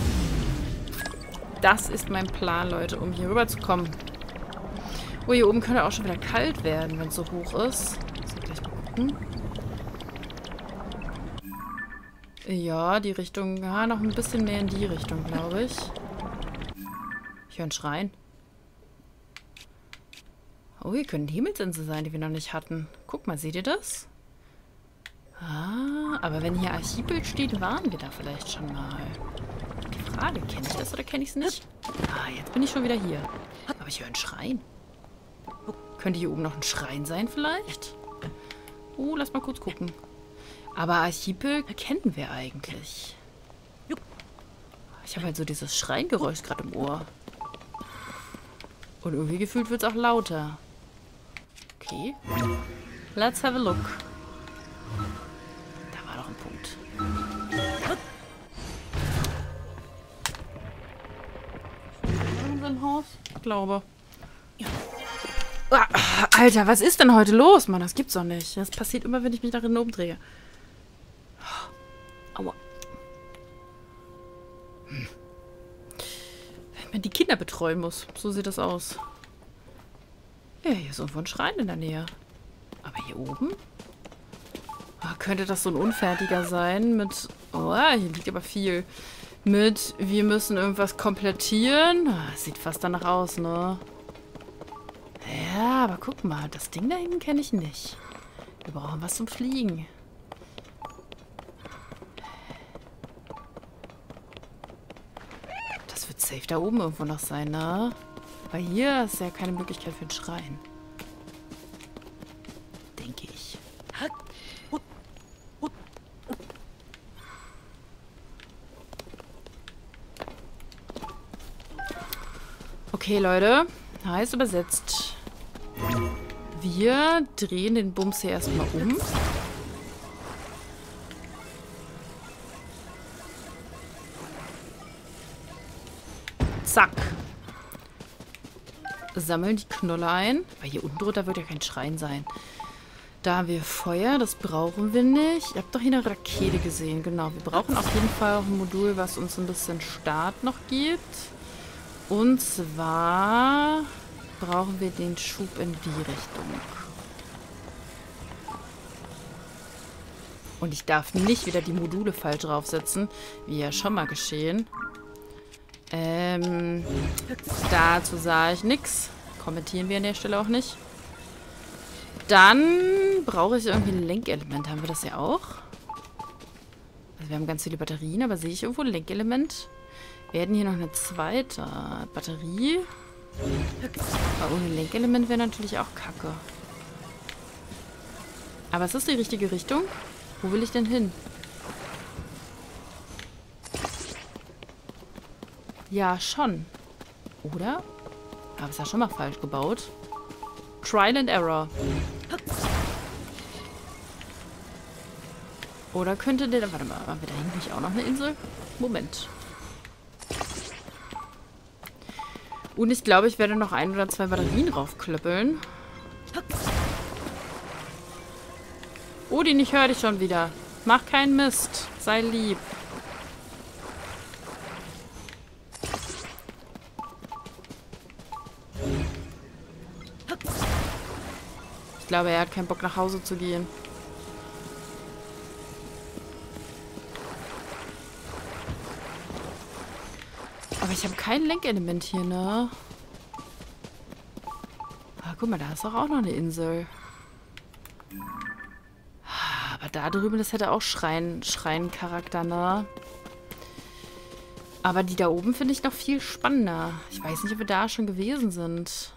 Das ist mein Plan, Leute, um hier rüber zu kommen. Oh, hier oben könnte auch schon wieder kalt werden, wenn es so hoch ist. So, gleich mal gucken. Ja, die Richtung... Ja, noch ein bisschen mehr in die Richtung, glaube ich. Ich höre einen Schrein. Oh, hier können Himmelsinseln sein, die wir noch nicht hatten. Guck mal, seht ihr das? Ah, aber wenn hier Archipel steht, waren wir da vielleicht schon mal. Die Frage, kenne ich das oder kenne ich es nicht? Ah, jetzt bin ich schon wieder hier. Aber ich höre einen Schrein. Könnte hier oben noch ein Schrein sein vielleicht? Oh, lass mal kurz gucken. Aber Archipel kennen wir eigentlich. Ich habe halt so dieses Schreingeräusch gerade im Ohr. Und irgendwie gefühlt wird es auch lauter. Okay. Let's have a look. Da war doch ein Punkt. Unser Haus? Ich glaube. Ja. Ah, Alter, was ist denn heute los, Mann? Das gibt's doch nicht. Das passiert immer, wenn ich mich nach hinten umdrehe. Aua. Hm. Wenn man die Kinder betreuen muss. So sieht das aus. Ja, hier ist irgendwo ein Schrein in der Nähe. Aber hier oben? Oh, könnte das so ein unfertiger sein mit... Oh, hier liegt aber viel. Mit, wir müssen irgendwas komplettieren. Oh, sieht fast danach aus, ne? Ja, aber guck mal, das Ding da hinten kenne ich nicht. Wir brauchen was zum Fliegen. Das wird safe da oben irgendwo noch sein, ne? Weil hier ist ja keine Möglichkeit für einen Schrein. Denke ich. Okay, Leute. Heißt übersetzt. Wir drehen den Bums hier erstmal um. Zack. Sammeln die Knolle ein. Weil hier unten drunter wird ja kein Schrein sein. Da haben wir Feuer. Das brauchen wir nicht. Ihr habt doch hier eine Rakete gesehen. Genau. Wir brauchen auf jeden Fall auch ein Modul, was uns ein bisschen Start noch gibt. Und zwar brauchen wir den Schub in die Richtung. Und ich darf nicht wieder die Module falsch draufsetzen, wie ja schon mal geschehen. Ähm, dazu sage ich nichts. Kommentieren wir an der Stelle auch nicht. Dann brauche ich irgendwie ein Lenkelement. Haben wir das ja auch? Also wir haben ganz viele Batterien, aber sehe ich irgendwo ein Lenkelement? Wir hätten hier noch eine zweite Batterie. Aber ohne Lenkelement wäre natürlich auch kacke. Aber ist das die richtige Richtung? Wo will ich denn hin? Ja, schon. Oder? Habe ich ja schon mal falsch gebaut. Trial and Error. Oder könnte der... Warte mal, haben wir da hinten nicht auch noch eine Insel? Moment. Und ich glaube, ich werde noch ein oder zwei Batterien draufklöppeln. Odin, ich höre dich schon wieder. Mach keinen Mist. Sei lieb. Ich glaube, er hat keinen Bock, nach Hause zu gehen. Aber ich habe kein Lenkelement hier, ne? Ah, guck mal, da ist doch auch noch eine Insel. Aber da drüben, das hätte auch Schrein, Schrein-Charakter, ne? Aber die da oben finde ich noch viel spannender. Ich weiß nicht, ob wir da schon gewesen sind.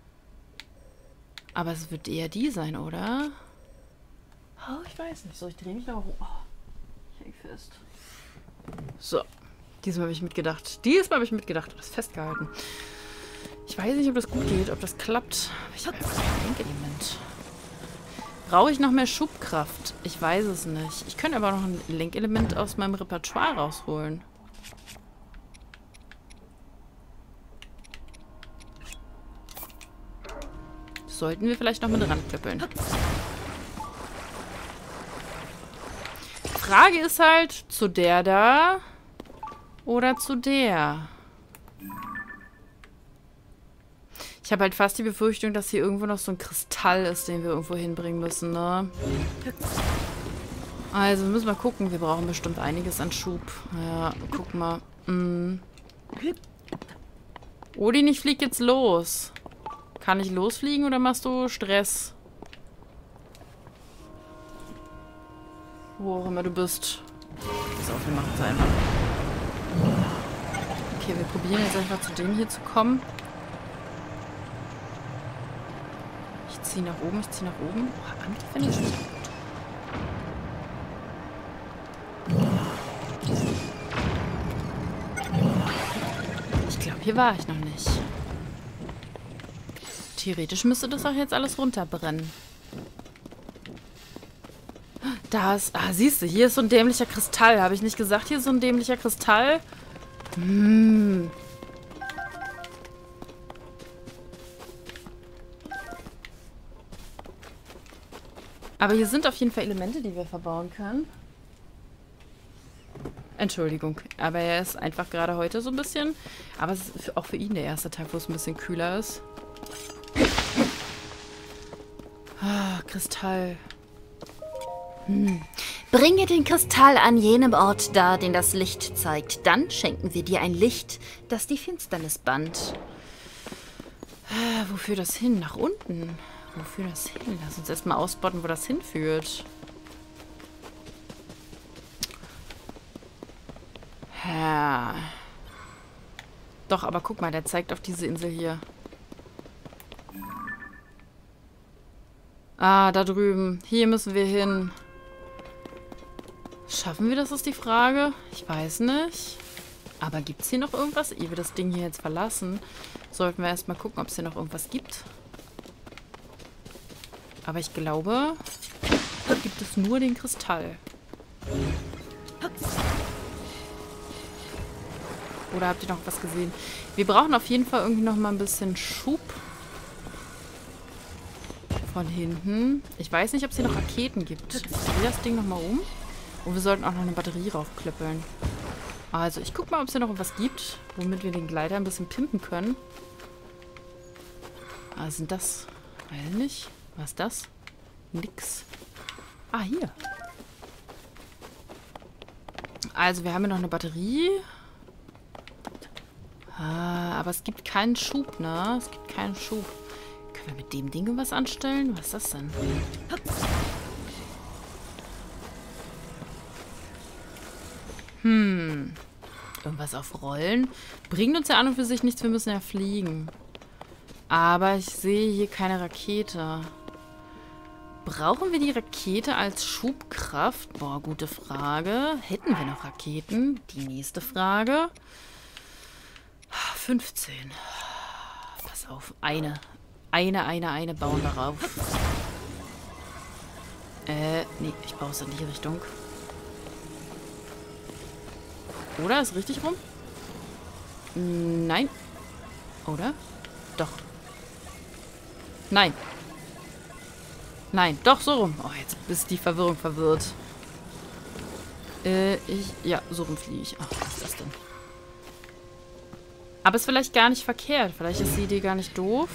Aber es wird eher die sein, oder? Oh, ich weiß nicht. So, ich drehe mich noch rum. Oh, ich häng fest. So. Diesmal habe ich mitgedacht. Diesmal habe ich mitgedacht und das festgehalten. Ich weiß nicht, ob das gut geht, ob das klappt. Ich habe einfach kein Lenkelement. Brauche ich noch mehr Schubkraft? Ich weiß es nicht. Ich könnte aber noch ein Lenkelement aus meinem Repertoire rausholen. Sollten wir vielleicht noch mit ranklöppeln. Frage ist halt, zu der da oder zu der? Ich habe halt fast die Befürchtung, dass hier irgendwo noch so ein Kristall ist, den wir irgendwo hinbringen müssen, ne? Also, wir müssen mal gucken. Wir brauchen bestimmt einiges an Schub. Ja, guck mal. Mm. Odin, ich flieg jetzt los. Kann ich losfliegen oder machst du Stress? Wo auch immer du bist. Pass auf, wir machen es einfach. Okay, wir probieren jetzt einfach zu dem hier zu kommen. Ich ziehe nach oben, ich ziehe nach oben. Oh, Angriff finde ich schon gut. Ich glaube, hier war ich noch nicht. Theoretisch müsste das auch jetzt alles runterbrennen. Da ist... Ah, siehst du, hier ist so ein dämlicher Kristall. Habe ich nicht gesagt, hier ist so ein dämlicher Kristall? Hm. Aber hier sind auf jeden Fall Elemente, die wir verbauen können. Entschuldigung, aber er ist einfach gerade heute so ein bisschen... Aber es ist auch für ihn der erste Tag, wo es ein bisschen kühler ist. Ah, Kristall. Hm. Bringe den Kristall an jenem Ort dar, den das Licht zeigt. Dann schenken wir dir ein Licht, das die Finsternis bannt. Ah, wo führt das hin? Nach unten? Wo führt das hin? Lass uns erstmal ausbotten, wo das hinführt. Ja. Doch, aber guck mal, der zeigt auf diese Insel hier. Ah, da drüben. Hier müssen wir hin. Schaffen wir das, ist die Frage? Ich weiß nicht. Aber gibt es hier noch irgendwas? Ehe wir das Ding hier jetzt verlassen, sollten wir erstmal gucken, ob es hier noch irgendwas gibt. Aber ich glaube, da gibt es nur den Kristall. Oder habt ihr noch was gesehen? Wir brauchen auf jeden Fall irgendwie noch mal ein bisschen Schub. Von hinten. Ich weiß nicht, ob es hier noch Raketen gibt. Ich drehe das Ding noch mal um. Und wir sollten auch noch eine Batterie raufklippeln. Also, ich guck mal, ob es hier noch was gibt, womit wir den Gleiter ein bisschen pimpen können. Ah, sind das... Weiß nicht. Was ist das? Nix. Ah, hier. Also, wir haben hier noch eine Batterie. Ah, aber es gibt keinen Schub, ne? Es gibt keinen Schub. Können wir mit dem Ding was anstellen? Was ist das denn? Hm. Irgendwas auf Rollen. Bringt uns ja an und für sich nichts. Wir müssen ja fliegen. Aber ich sehe hier keine Rakete. Brauchen wir die Rakete als Schubkraft? Boah, gute Frage. Hätten wir noch Raketen? Die nächste Frage. fünfzehn. Pass auf. Eine. Eine, eine, eine bauen wir rauf. Äh, nee, ich baue es in die Richtung. Oder? Ist richtig rum? Nein. Oder? Doch. Nein. Nein, doch, so rum. Oh, jetzt ist die Verwirrung verwirrt. Äh, ich... Ja, so rum fliege ich. Ach, was ist das denn? Aber ist vielleicht gar nicht verkehrt. Vielleicht ist die Idee gar nicht doof.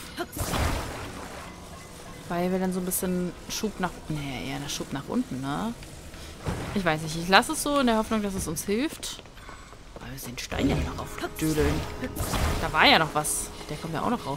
Weil wir dann so ein bisschen Schub nach... Nee, eher Schub nach unten, ne? Ich weiß nicht. Ich lasse es so in der Hoffnung, dass es uns hilft. Aber wir den Stein ja noch aufdödeln. Da war ja noch was. Der kommt ja auch noch rauf.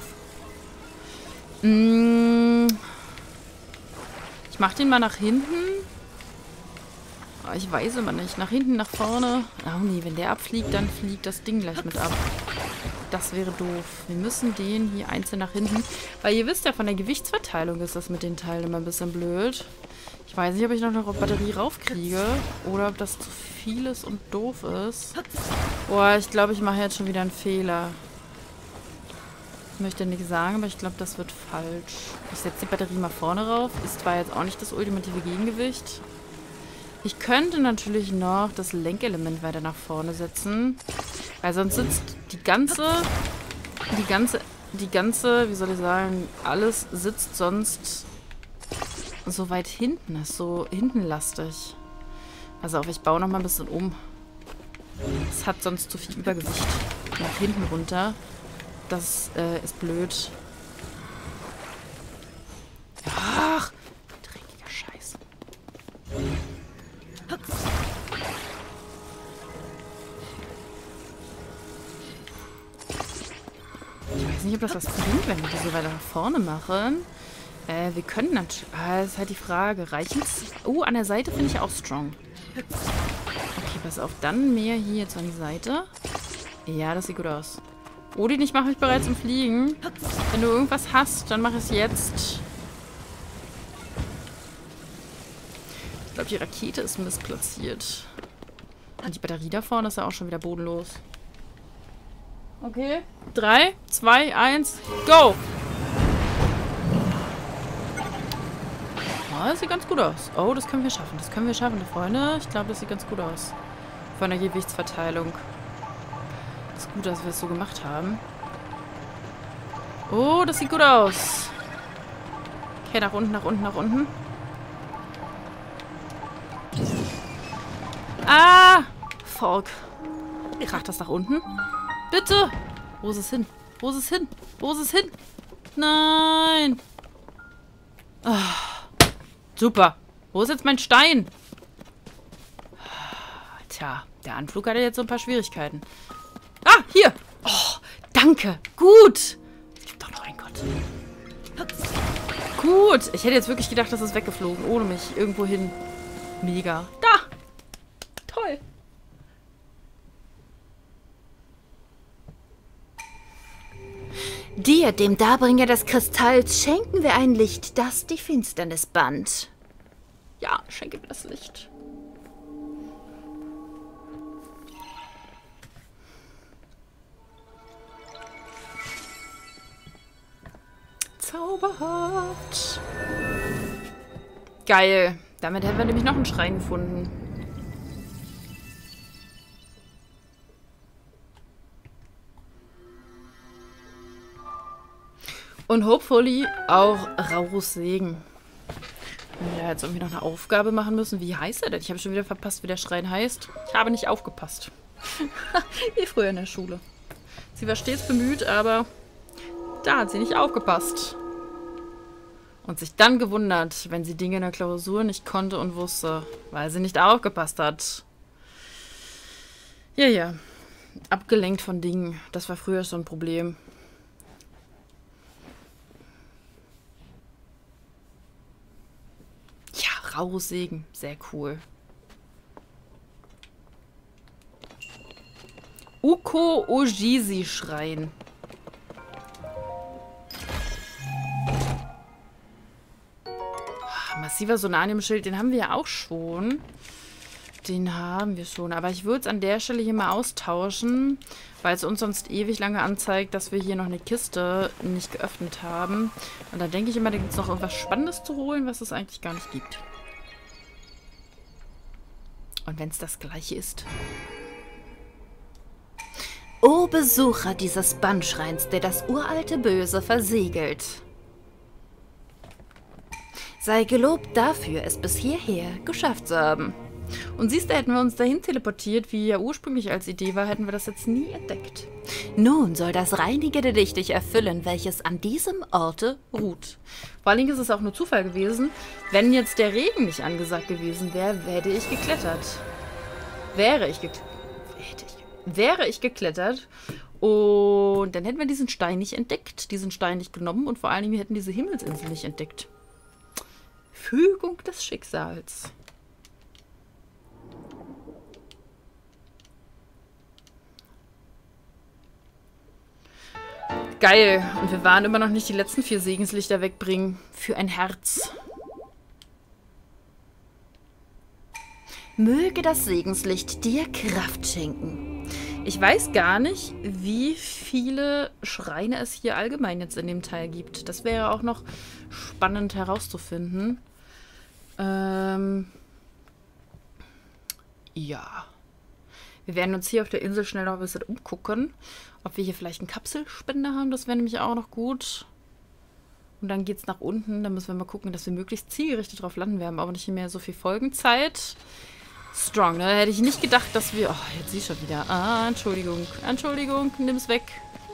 Mm. Ich mach den mal nach hinten. Aber ich weiß immer nicht. Nach hinten, nach vorne. Oh nee, wenn der abfliegt, dann fliegt das Ding gleich mit ab. Das wäre doof. Wir müssen den hier einzeln nach hinten. Weil ihr wisst ja, von der Gewichtsverteilung ist das mit den Teilen immer ein bisschen blöd. Ich weiß nicht, ob ich noch eine Batterie raufkriege. Oder ob das zu viel ist und doof ist. Boah, ich glaube, ich mache jetzt schon wieder einen Fehler. Ich möchte nichts sagen, aber ich glaube, das wird falsch. Ich setze die Batterie mal vorne rauf. Ist zwar jetzt auch nicht das ultimative Gegengewicht. Ich könnte natürlich noch das Lenkelement weiter nach vorne setzen. Weil sonst sitzt die ganze, die ganze, die ganze, wie soll ich sagen, alles sitzt sonst so weit hinten. Ist so hintenlastig. Also auf, ich baue noch mal ein bisschen um. Es hat sonst zu viel Übergewicht nach hinten runter. Das äh, ist blöd. Ach, dreckiger Scheiß. Ich weiß nicht, ob das was bringt, wenn wir die so weiter nach vorne machen. Äh, wir können natürlich... Ah, das ist halt die Frage. Reichen's? Oh, an der Seite finde ich auch strong. Okay, pass auf. Dann mehr hier jetzt an die Seite. Ja, das sieht gut aus. Odin, ich mache mich bereit zum Fliegen. Wenn du irgendwas hast, dann mach es jetzt. Ich glaube, die Rakete ist missplatziert. Und die Batterie da vorne ist ja auch schon wieder bodenlos. Okay. Drei, zwei, eins, go! Oh, das sieht ganz gut aus. Oh, das können wir schaffen. Das können wir schaffen, Freunde. Ich glaube, das sieht ganz gut aus. Von der Gewichtsverteilung. Ist gut, dass wir es so gemacht haben. Oh, das sieht gut aus. Okay, nach unten, nach unten, nach unten. Ah! Volk. Kracht das nach unten? Bitte! Wo ist es hin? Wo ist es hin? Wo ist es hin? Nein! Oh, super. Wo ist jetzt mein Stein? Tja, der Anflug hatte jetzt so ein paar Schwierigkeiten. Ah, hier. Oh, danke. Gut. Es gibt doch noch einen Gott. gut. Ich hätte jetzt wirklich gedacht, das ist weggeflogen. Ohne mich. Irgendwo hin. Mega. Da. Toll. Dir, dem Darbringer des Kristalls, schenken wir ein Licht, das die Finsternis bannt. Ja, schenke mir das Licht. Zauberhaft. Geil. Damit hätten wir nämlich noch einen Schrein gefunden. Und hopefully auch Raurus Segen. Wenn wir jetzt irgendwie noch eine Aufgabe machen müssen. Wie heißt er denn? Ich habe schon wieder verpasst, wie der Schrein heißt. Ich habe nicht aufgepasst. Wie früher in der Schule. Sie war stets bemüht, aber da hat sie nicht aufgepasst. Und sich dann gewundert, wenn sie Dinge in der Klausur nicht konnte und wusste, weil sie nicht aufgepasst hat. Ja, ja. Abgelenkt von Dingen. Das war früher so ein Problem. Ja, Raurus Segen. Sehr cool. Uko Ojisi Schrein. Massiver Sonanium-Schild, den haben wir ja auch schon. Den haben wir schon. Aber ich würde es an der Stelle hier mal austauschen, weil es uns sonst ewig lange anzeigt, dass wir hier noch eine Kiste nicht geöffnet haben. Und da denke ich immer, da gibt es noch irgendwas Spannendes zu holen, was es eigentlich gar nicht gibt. Und wenn es das gleiche ist. O Besucher dieses Bannschreins, der das uralte Böse versiegelt. Sei gelobt dafür, es bis hierher geschafft zu haben. Und siehst du, hätten wir uns dahin teleportiert, wie ja ursprünglich als Idee war, hätten wir das jetzt nie entdeckt. Nun soll das reinigende Licht dich erfüllen, welches an diesem Orte ruht. Vor allen Dingen ist es auch nur Zufall gewesen. Wenn jetzt der Regen nicht angesagt gewesen wäre, hätte ich geklettert. Wäre ich geklettert. Hätte ich. Wäre ich geklettert. Und dann hätten wir diesen Stein nicht entdeckt, diesen Stein nicht genommen und vor allen Dingen wir hätten diese Himmelsinsel nicht entdeckt. Fügung des Schicksals. Geil. Und wir waren immer noch nicht die letzten vier Segenslichter wegbringen. Für ein Herz. Möge das Segenslicht dir Kraft schenken. Ich weiß gar nicht, wie viele Schreine es hier allgemein jetzt in dem Teil gibt. Das wäre auch noch spannend herauszufinden. Ähm ja. Wir werden uns hier auf der Insel schnell noch ein bisschen umgucken. Ob wir hier vielleicht einen Kapselspender haben, das wäre nämlich auch noch gut. Und dann geht es nach unten. Dann müssen wir mal gucken, dass wir möglichst zielgerichtet drauf landen. Wir haben aber nicht mehr so viel Folgenzeit. Strong, ne? Da hätte ich nicht gedacht, dass wir... Oh, jetzt sieh ich schon wieder. Ah, Entschuldigung. Entschuldigung, nimm's weg.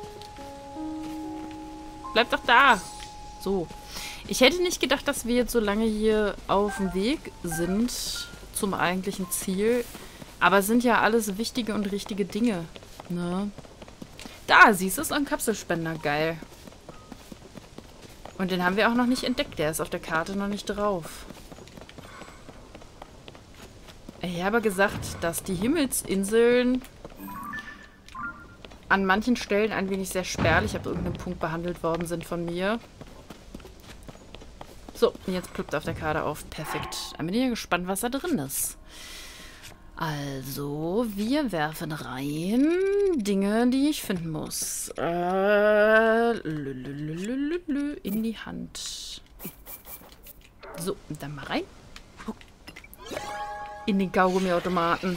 Bleib doch da. So. Ich hätte nicht gedacht, dass wir jetzt so lange hier auf dem Weg sind zum eigentlichen Ziel. Aber es sind ja alles wichtige und richtige Dinge. Ne? Da, siehst du, ist ein Kapselspender. Geil. Und den haben wir auch noch nicht entdeckt. Der ist auf der Karte noch nicht drauf. Ich habe gesagt, dass die Himmelsinseln an manchen Stellen ein wenig sehr spärlich ab irgendeinem Punkt behandelt worden sind von mir. So, und jetzt ploppt auf der Karte auf. Perfekt. Dann bin ich ja gespannt, was da drin ist. Also, wir werfen rein Dinge, die ich finden muss. Äh, lü, lü, lü, lü, lü, in die Hand. So, dann mal rein. In den Kaugummiautomaten.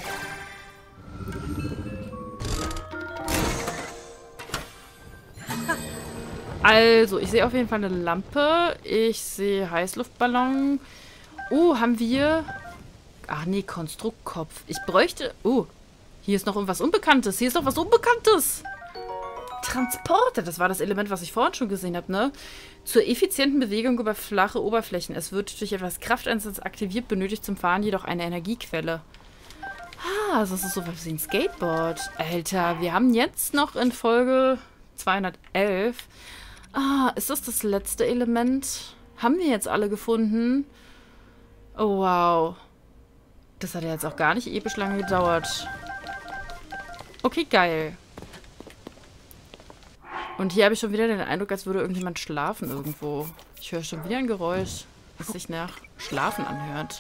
Also, ich sehe auf jeden Fall eine Lampe. Ich sehe Heißluftballon. Oh, haben wir... Ach nee, Konstruktkopf. Ich bräuchte... Oh, hier ist noch irgendwas Unbekanntes. Hier ist noch was Unbekanntes. Transporter. Das war das Element, was ich vorhin schon gesehen habe, ne? Zur effizienten Bewegung über flache Oberflächen. Es wird durch etwas Krafteinsatz aktiviert, benötigt zum Fahren jedoch eine Energiequelle. Ah, das ist so was wie ein Skateboard. Alter, wir haben jetzt noch in Folge zweihundertelf... Ah, ist das das letzte Element? Haben wir jetzt alle gefunden? Oh, wow. Das hat ja jetzt auch gar nicht episch lange gedauert. Okay, geil. Und hier habe ich schon wieder den Eindruck, als würde irgendjemand schlafen irgendwo. Ich höre schon wieder ein Geräusch, das sich nach Schlafen anhört.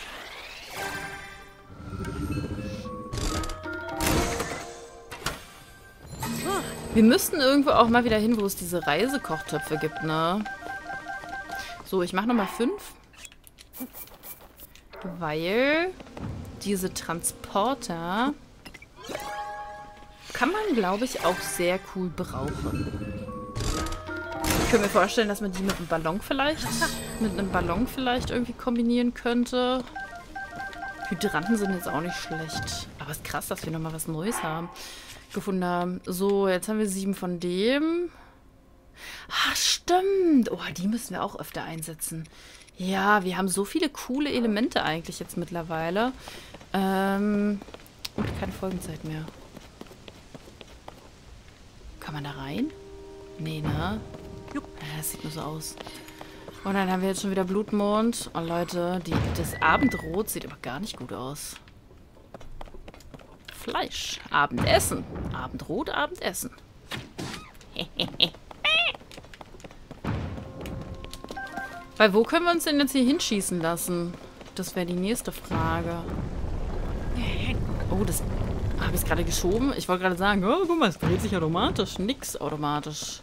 Wir müssten irgendwo auch mal wieder hin, wo es diese Reisekochtöpfe gibt, ne? So, ich mache nochmal fünf. Weil diese Transporter kann man, glaube ich, auch sehr cool brauchen. Ich könnte mir vorstellen, dass man die mit einem Ballon vielleicht, mit einem Ballon vielleicht irgendwie kombinieren könnte. Hydranten sind jetzt auch nicht schlecht. Aber es ist krass, dass wir nochmal was Neues haben, gefunden haben. So, jetzt haben wir sieben von dem. Ach, stimmt. Oh, die müssen wir auch öfter einsetzen. Ja, wir haben so viele coole Elemente eigentlich jetzt mittlerweile. Ähm, und keine Folgenzeit mehr. Kann man da rein? Nee, ne? Ja, das sieht nur so aus. Und dann haben wir jetzt schon wieder Blutmond. Und Leute, die, das Abendrot sieht aber gar nicht gut aus. Fleisch. Abendessen. Abendrot, Abendessen. Weil wo können wir uns denn jetzt hier hinschießen lassen? Das wäre die nächste Frage. Oh, das habe ich gerade geschoben. Ich wollte gerade sagen, oh, guck mal, es dreht sich automatisch. Nix automatisch.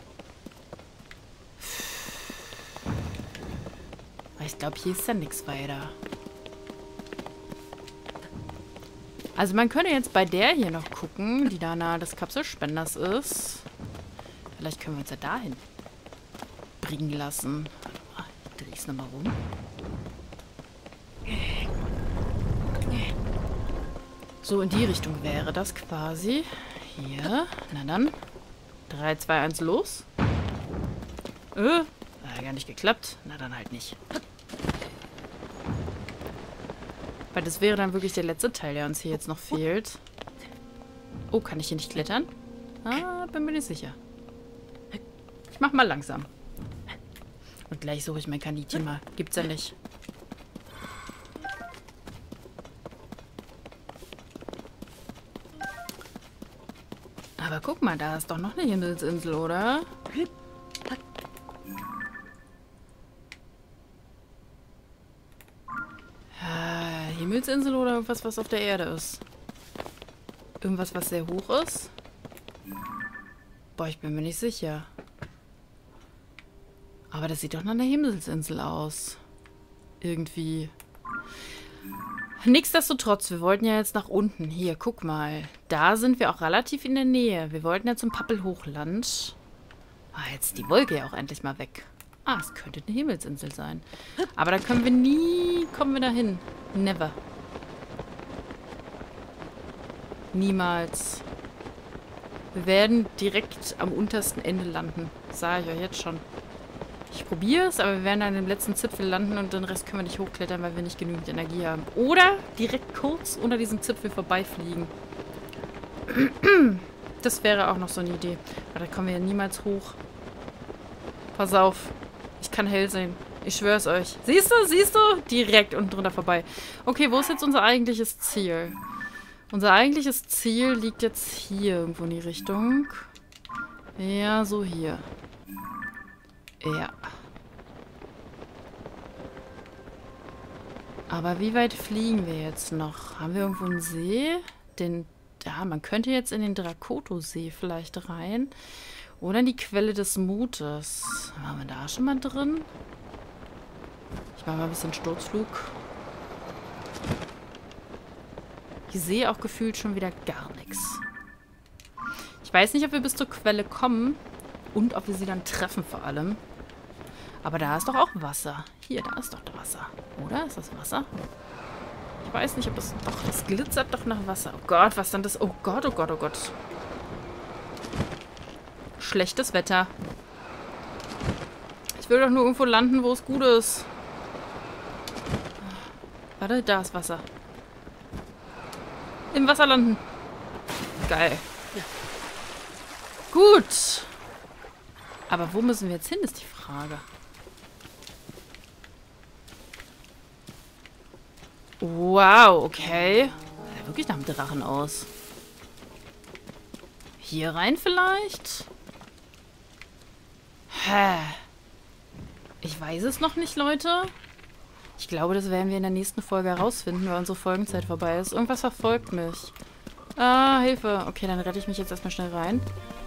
Ich glaube, hier ist ja nichts weiter. Also man könnte jetzt bei der hier noch gucken, die da nahe des Kapselspenders ist. Vielleicht können wir uns ja dahin bringen lassen. Ich drehe es nochmal rum. So, in die Richtung wäre das quasi. Hier. Na dann. drei, zwei, eins, los. Äh, hat gar nicht geklappt. Na dann halt nicht. Weil das wäre dann wirklich der letzte Teil, der uns hier jetzt noch fehlt. Oh, kann ich hier nicht klettern? Ah, bin mir nicht sicher. Ich mach mal langsam. Und gleich suche ich mein Kaninchen mal. Gibt's ja nicht. Aber guck mal, da ist doch noch eine Himmelsinsel, oder? Äh, Himmelsinsel oder irgendwas, was auf der Erde ist? Irgendwas, was sehr hoch ist? Boah, ich bin mir nicht sicher. Aber das sieht doch nach einer Himmelsinsel aus. Irgendwie. Nichtsdestotrotz, wir wollten ja jetzt nach unten. Hier, guck mal. Da sind wir auch relativ in der Nähe. Wir wollten ja zum Pappelhochland. Ah, jetzt ist die Wolke ja auch endlich mal weg. Ah, es könnte eine Himmelsinsel sein. Aber da können wir nie... Kommen wir da hin. Never. Niemals. Wir werden direkt am untersten Ende landen. Sage ich euch jetzt schon. Ich probiere es, aber wir werden an dem letzten Zipfel landen und den Rest können wir nicht hochklettern, weil wir nicht genügend Energie haben. Oder direkt kurz unter diesem Zipfel vorbeifliegen. Das wäre auch noch so eine Idee. Aber da kommen wir ja niemals hoch. Pass auf. Ich kann hell sehen. Ich schwöre es euch. Siehst du? Siehst du? Direkt unten drunter vorbei. Okay, wo ist jetzt unser eigentliches Ziel? Unser eigentliches Ziel liegt jetzt hier irgendwo in die Richtung. Ja, so hier. Ja. Aber wie weit fliegen wir jetzt noch? Haben wir irgendwo einen See? Den, ja, man könnte jetzt in den Drakoto-See vielleicht rein. Oder in die Quelle des Mutes. Waren wir da schon mal drin? Ich mache mal ein bisschen Sturzflug. Ich sehe auch gefühlt schon wieder gar nichts. Ich weiß nicht, ob wir bis zur Quelle kommen. Und ob wir sie dann treffen vor allem. Aber da ist doch auch Wasser. Hier, da ist doch Wasser. Oder? Ist das Wasser? Ich weiß nicht, ob das... Doch, das glitzert doch nach Wasser. Oh Gott, was dann das... Oh Gott, oh Gott, oh Gott. Schlechtes Wetter. Ich will doch nur irgendwo landen, wo es gut ist. Warte, da ist Wasser. Im Wasser landen. Geil. Ja. Gut. Aber wo müssen wir jetzt hin, ist die Frage. Wow, okay. Sieht wirklich nach einem Drachen aus. Hier rein vielleicht? Hä? Ich weiß es noch nicht, Leute. Ich glaube, das werden wir in der nächsten Folge herausfinden, weil unsere Folgenzeit vorbei ist. Irgendwas verfolgt mich. Ah, Hilfe. Okay, dann rette ich mich jetzt erstmal schnell rein.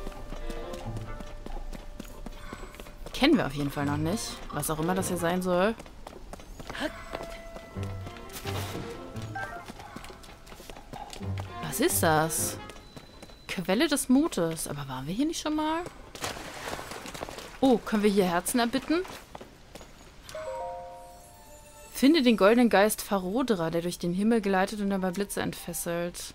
Kennen wir auf jeden Fall noch nicht. Was auch immer das hier sein soll. Was ist das? Quelle des Mutes. Aber waren wir hier nicht schon mal? Oh, können wir hier Herzen erbitten? Finde den goldenen Geist Farodra, der durch den Himmel gleitet und dabei Blitze entfesselt.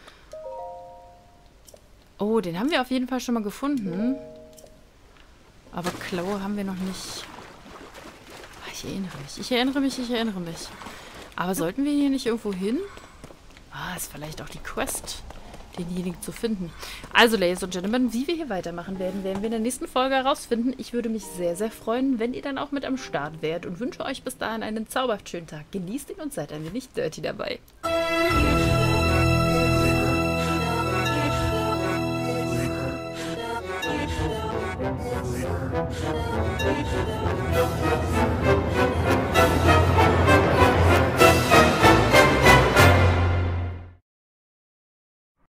Oh, den haben wir auf jeden Fall schon mal gefunden. Aber Klaue haben wir noch nicht. Ich erinnere mich, ich erinnere mich, ich erinnere mich. Aber sollten wir hier nicht irgendwo hin? Ah, ist vielleicht auch die Quest, denjenigen zu finden. Also, Ladies und Gentlemen, wie wir hier weitermachen werden, werden wir in der nächsten Folge herausfinden. Ich würde mich sehr, sehr freuen, wenn ihr dann auch mit am Start wärt und wünsche euch bis dahin einen zauberhaft schönen Tag. Genießt ihn und seid ein wenig dirty dabei. Thank you.